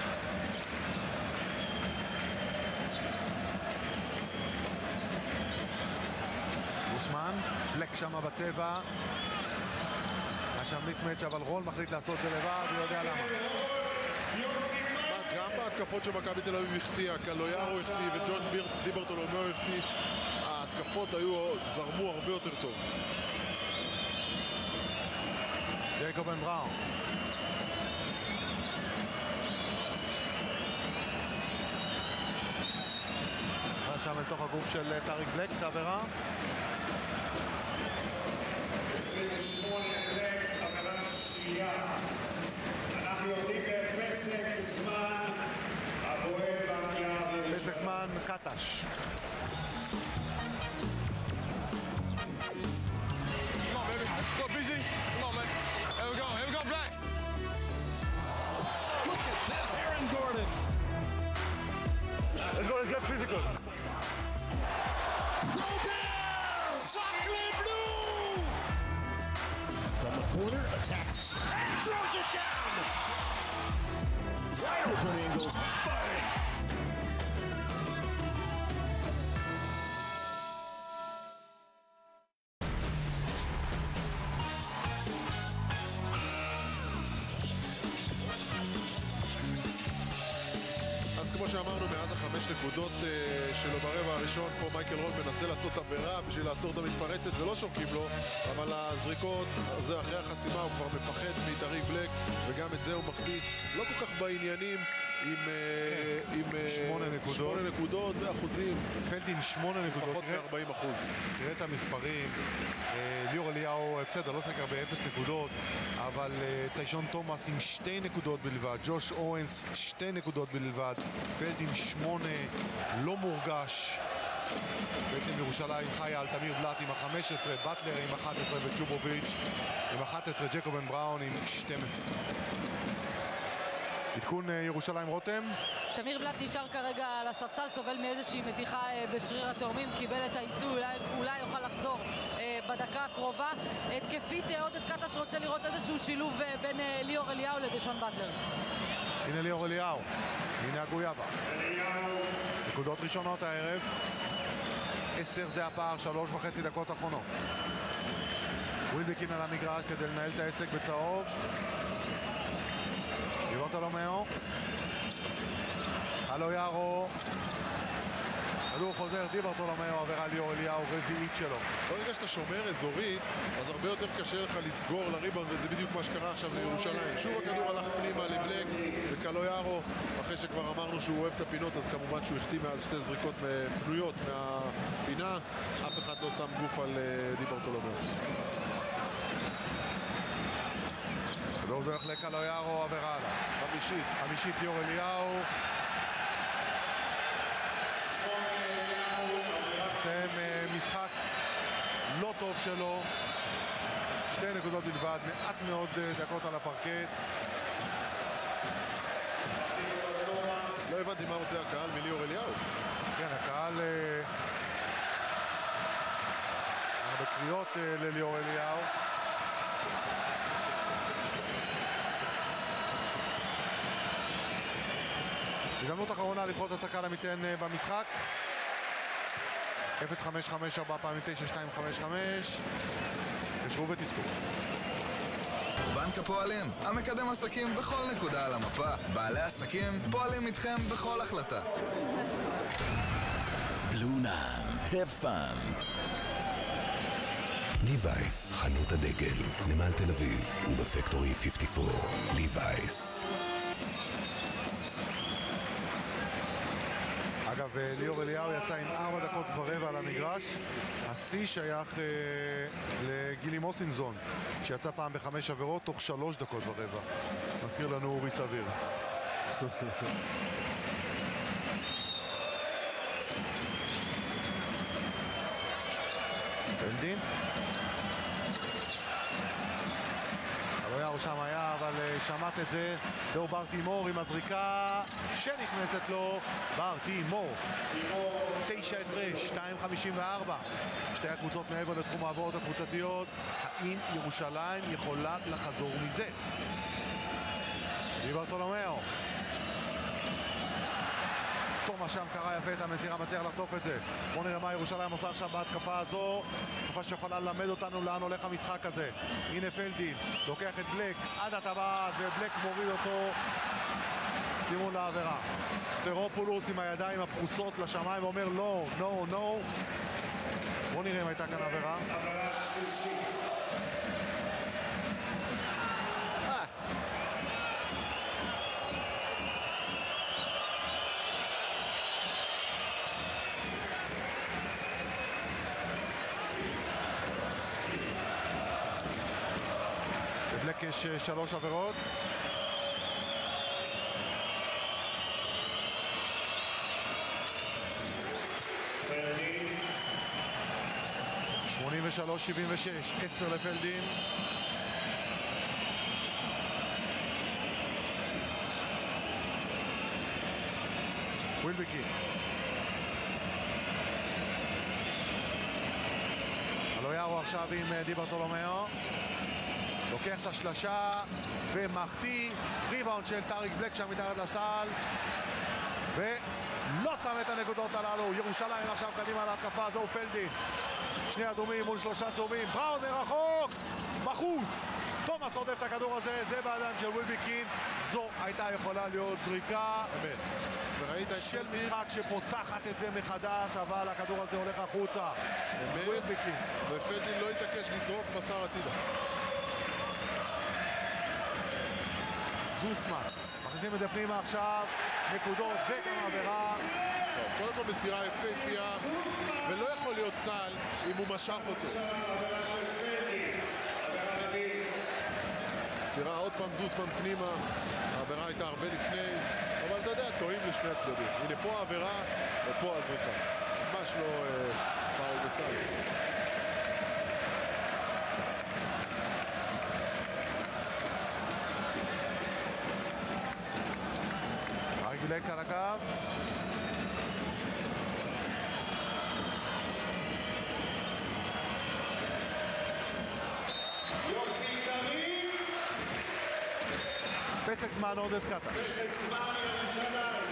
גוסמן, פלק שמה בצבע. היה שם מיסמץ' אבל רול מחליט לעשות את זה לבד, הוא יודע למה. גם בהתקפות שמכבי תל אביב החטיאה, קלויארו החטיא וג'ון די ברטולומיאו החטיא, ההתקפות זרמו הרבה יותר טוב. ג'ייקובן בראון. שם לתוך הגוף של טאריק בלק, את העבירה. 28 בלק, עבירה שנייה. אנחנו יורדים בפסק זמן, הפועל בקיה. פסק זמן, קטש. Go busy. Come on, man. Here we go. Here we go, Black. Look at this, Aaron Gordon. Let's get physical. Go down! Sacre blue! From the corner, attacks. And throws it down! Wide open Ingles. Bang! כמו שאמרנו, מאז ה5 נקודות שלו ברבע הראשון, פה מייקל רול מנסה לעשות עבירה בשביל לעצור את המתפרצת ולא שורקים לו, אבל הזריקות, זה אחרי החסימה, הוא כבר מפחד מטאריק בלק, וגם את זה הוא מחטיא לא כל כך בעניינים עם 8 נקודות באחוזים. פלדין 8 נקודות. פחות מ-40%. תראה את המספרים. ליאור אליהו, בסדר, לא שחק הרבה 0 נקודות, אבל טיישון תומאס עם 2 נקודות בלבד, ג'וש אורנס 2 נקודות בלבד, פלדין 8, לא מורגש. בעצם ירושלים חיה על תמיר בלאט עם ה-15, באטלר עם 11 וצ'וברוביץ' עם 11, ג'ייקובן בראון עם 12. עדכון ירושלים רותם. תמיר בלאט נשאר כרגע על הספסל, סובל מאיזושהי מתיחה בשריר התאומים, קיבל את העיסוי, אולי יוכל לחזור בדקה הקרובה. התקפית עודד קטש רוצה לראות איזשהו שילוב בין ליאור אליהו לדשון באטלר. הנה ליאור אליהו, הנה הגויאבה. נקודות ראשונות הערב, 10 זה הפער, 3.5 דקות אחרונות. ווילבקין על המגרש כדי לנהל את העסק בצהוב. ברטולומיאו עובר די ברטולומיאו, עבירה ליאור אליהו, רביעית שלו. ברגע שאתה שומר אזורית, אז הרבה יותר קשה לך לסגור לריבאונד, וזה בדיוק מה שקרה עכשיו לירושלים. שוב הכדור הלך פנימה לבלק וקלויארו, אחרי שכבר אמרנו שהוא אוהב את הפינות, אז כמובן שהוא החטיא מאז שתי זריקות פנויות מהפינה. אף אחד לא שם גוף על די ברטולומיאו. כדור זה הולך לקלויארו, עבירה עליו. חמישית ליאור אליהו. מסיים משחק לא טוב שלו, 2 נקודות בלבד, מעט מאוד דקות על הפרקט. לא הבנתי מה רוצה הקהל מליאור אליהו. כן, הקהל בקריאות לליאור אליהו. הזדמנות אחרונה לבחור את השחקן המתן במשחק. 0-5-5, 4 פעמים 9-2-5-5. תשרו ותזכו. בנק הפועלים, המקדם עסקים בכל נקודה על המפה. בעלי עסקים פועלים איתכם בכל החלטה. בלונם, have fun. ליווייס, חנות הדגל, נמל תל אביב, ובפקטורי 54, ליווייס. אגב, ליאור אליהו יצא עם 4 דקות ורבע על המגרש. השיא שייך לגילי מוסינזון, שיצא פעם ב5 עבירות תוך 3 דקות ורבע. מזכיר לנו אורי סביר. פלדין. קלויארו שם היה, אבל שמעת את זה. דור ברטימור עם הזריקה שנכנסת לו. ברטימור 9 הפרש, 2.54. שתי הקבוצות מעבר לתחום העברות הקבוצתיות. האם ירושלים יכולה לחזור מזה? די ברטולומיאו. תומא שם קרא יפה את המסירה, מצליח לחטוף את זה. בואו נראה מה ירושלים עושה עכשיו בהתקפה הזו. התקפה שיכולה ללמד אותנו לאן הולך המשחק הזה. הנה פלדין, לוקח את בלק עד הטבעת, ובלק מוריד אותו. שימו לעבירה. סטרופולוס עם הידיים הפרוסות לשמיים ואומר לא, לא, לא. בואו נראה אם הייתה כאן עבירה. לבלק יש 3 עבירות. פלדין 83-76, 10 לפלדין. ווילבקין. קלויארו עכשיו עם די ברטולומיאו. לוקח את השלשה ומחטיא. ריבאונד של טאריק בלק שם מתחת לסל. ולא שם את הנקודות הללו. ירושלים עכשיו קדימה להתקפה הזו. פלדין. 2 אדומים מול 3 צהובים. בראון מרחוק. בחוץ. תומאס עודף את הכדור הזה. זה בידיים של ווילבקין. זו הייתה יכולה להיות זריקה של משחק שפותחת את זה מחדש, אבל הכדור הזה הולך החוצה. ווילבקין. ופלדין לא התעקש לזרוק בשר הצידה. זוסמן, מכניסים את זה פנימה עכשיו, נקודות וגם עבירה. קודם כל מסירה יפהפייה, ולא יכול להיות סל אם הוא משך אותו. מסירה עוד פעם זוסמן פנימה, העבירה הייתה הרבה לפני, אבל אתה יודע, טועים לשני הצדדים. הנה פה העבירה ופה הזריקה. ממש לא פאול בסל. בלק על הקו. פסק זמן עודד קטש. פסק זמן ירושלים.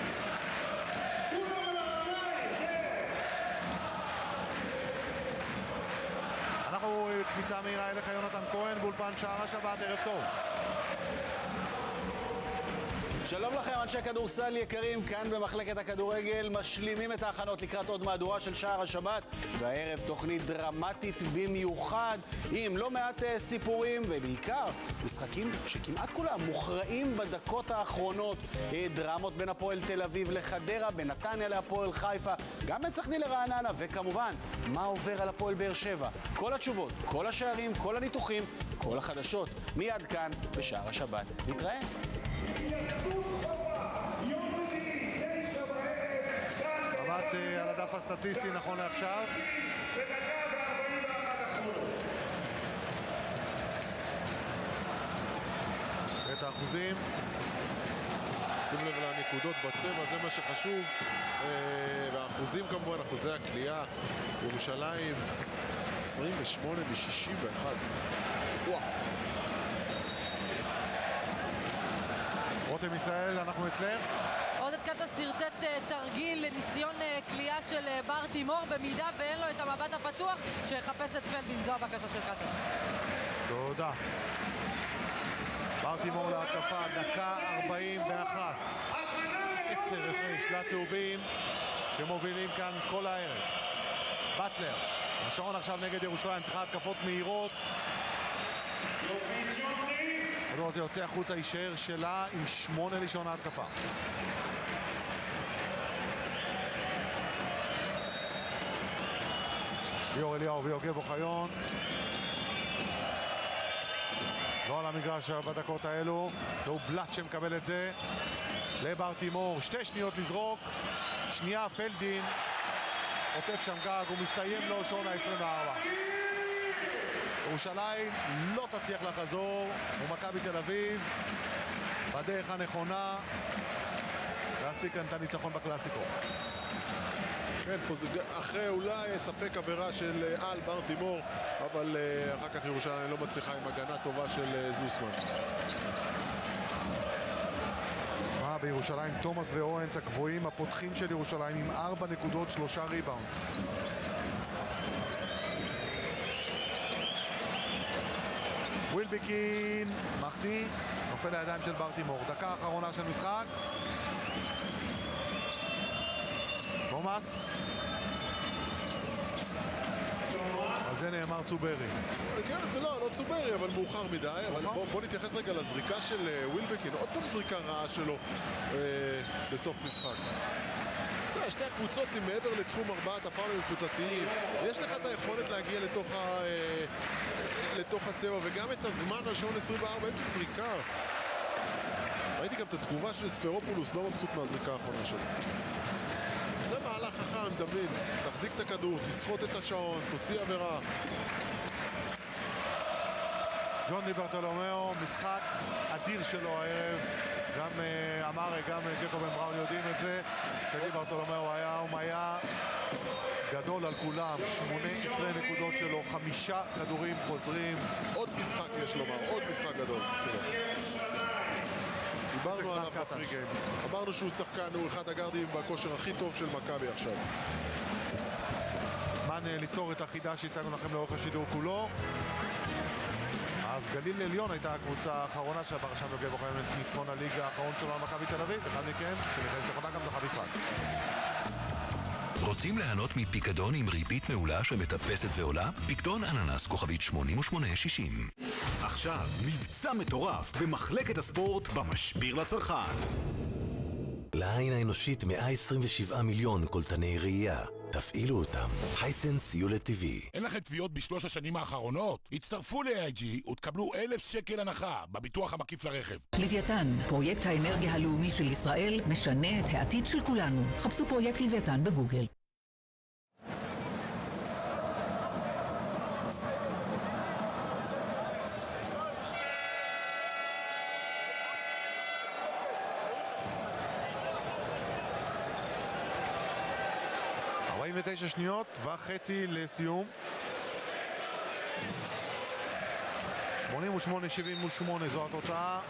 אנחנו קפיצה מהירה אליך יונתן כהן באולפן שער השבת, ערב טוב. שלום לכם, אנשי כדורסל יקרים, כאן במחלקת הכדורגל משלימים את ההכנות לקראת עוד מהדורה של שער השבת, והערב תוכנית דרמטית במיוחד עם לא מעט סיפורים ובעיקר משחקים שכמעט כולם מוכרעים בדקות האחרונות. דרמות בין הפועל תל אביב לחדרה, בין נתניה להפועל חיפה, גם בין סכנין לרעננה, וכמובן מה עובר על הפועל באר שבע. כל התשובות, כל השערים, כל הניתוחים, כל החדשות מיד כאן בשער השבת. נתראה. מבט על הדף הסטטיסטי נכון לעכשיו. את האחוזים. שים לב לנקודות בצבע, זה מה שחשוב. והאחוזים כמובן, אחוזי הקליעה. ירושלים 28 מ-61. וואו. רותם ישראל, אנחנו אצלך. עודד קטש סרטט תרגיל לניסיון קליעה של בר תימור, במידה ואין לו את המבט הפתוח שיחפש את פלדין. זו הבקשה של קטש. תודה. בר תימור להתקפה, דקה 41. 10 הפרש לצהובים שמובילים כאן כל הערב. בטלר, השעון עכשיו נגד ירושלים, צריכה התקפות מהירות. כדור הזה יוצא החוצה, יישאר שלה עם 8 לשעון ההתקפה. ליאור אליהו ויוגב אוחיון לא על המגרש בדקות האלו. זהו בלט שמקבל את זה לבר תימור, 2 שניות לזרוק, שנייה פלדין עוטף שם גג ומסתיים לו שעון ה-24. ירושלים לא תצליח לחזור, ומכבי תל אביב בדרך הנכונה להשיג כאן את הניצחון בקלאסיקו. כן, פה זה אחרי אולי ספק עבירה של על בר תימור, אבל אחר כך ירושלים לא מצליחה עם הגנה טובה של זוסמן. בירושלים תומאס ואורנס הגבוהים הפותחים של ירושלים עם 4 נקודות, 3 ריבאונד. ווילבקין מחטיא, נופל לידיים של בר תימור. דקה האחרונה של משחק. תומאס. על זה נאמר צוברי. כן, לא צוברי, אבל מאוחר מדי. אבל בוא נתייחס רגע לזריקה של ווילבקין. עוד פעם זריקה רעה שלו בסוף משחק. שתי הקבוצות עם מעבר לתחום 4 הפאולים קבוצתיים. יש לך את היכולת להגיע לתוך הצבע, וגם את הזמן על שעון 24, איזה זריקה. ראיתי גם את התגובה של ספרופולוס, לא מבסוט מהזריקה האחרונה שלו. זה מהלך חכם, דמין. תחזיק את הכדור, תסחוט את השעון, תוציא עבירה. ג'ון די ברטולומיאו, משחק אדיר שלו הערב. גם אמרי, גם ג'קובן בראון יודעים את זה. די ברטולומיאו היה גדול על כולם, 18 נקודות שלו, 5 כדורים חוזרים. עוד משחק יש לומר, עוד משחק גדול שלו. דיברנו עליו בפריגיים. אמרנו שהוא שחקן, הוא אחד הגארדים בכושר הכי טוב של מכבי עכשיו. זמן לפתור את החידה שהצגנו לכם לאורך השידור כולו. אז גליל עליון הייתה הקבוצה האחרונה שעבר שם יוגב אוחיון את ניצחון הליגה האחרון שלו על מכבי תל אביב. אחד מכם שנכנס נכונה גם זכה בפרס. רוצים ליהנות מפיקדון עם ריבית מעולה שמטפסת ועולה? פיקדון אננס כוכבית 8860. עכשיו מבצע מטורף במחלקת הספורט במשביר לצרכן. לעין האנושית 127 מיליון קולטני ראייה. תפעילו אותם. הייסנס יולט TV. אין לכם תביעות בשלוש השנים האחרונות? הצטרפו ל-AIG ותקבלו 1,000 שקל הנחה בביטוח המקיף לרכב. לוויתן, פרויקט האנרגיה הלאומי של ישראל, משנה את העתיד של כולנו. חפשו פרויקט לוויתן בגוגל. ו9 שניות וחצי לסיום. 88-78 זו התוצאה.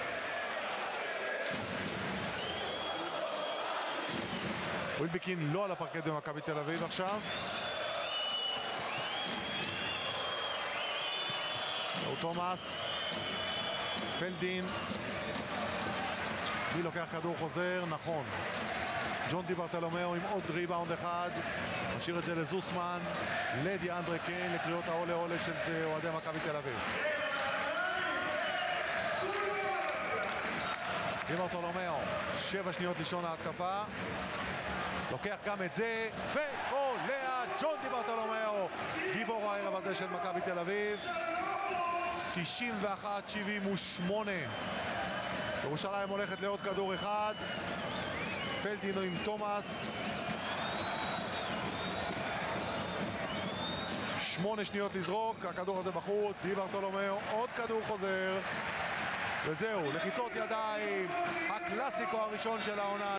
ווילבקין לא על הפרקט במכבי תל אביב עכשיו. תומאס, פלדין, מי לוקח כדור חוזר? נכון. ג'ון די ברטולומיאו עם עוד ריבאונד אחד. משאיר את זה לזוסמן, לדיאנדרה קיין, לקריאות העולה עולה של אוהדי מכבי תל אביב. די ברטולומיאו, 7 שניות לישון ההתקפה. לוקח גם את זה, וקולע ג'ון די ברטולומיאו, גיבור הערב הזה של מכבי תל אביב. 91-78. ירושלים הולכת לעוד כדור אחד. פלדינו עם תומאס. 8 שניות לזרוק, הכדור הזה בחוץ, די ברטולומיאו, עוד כדור חוזר. וזהו, לחיצות ידיים, הקלאסיקו הראשון של העונה.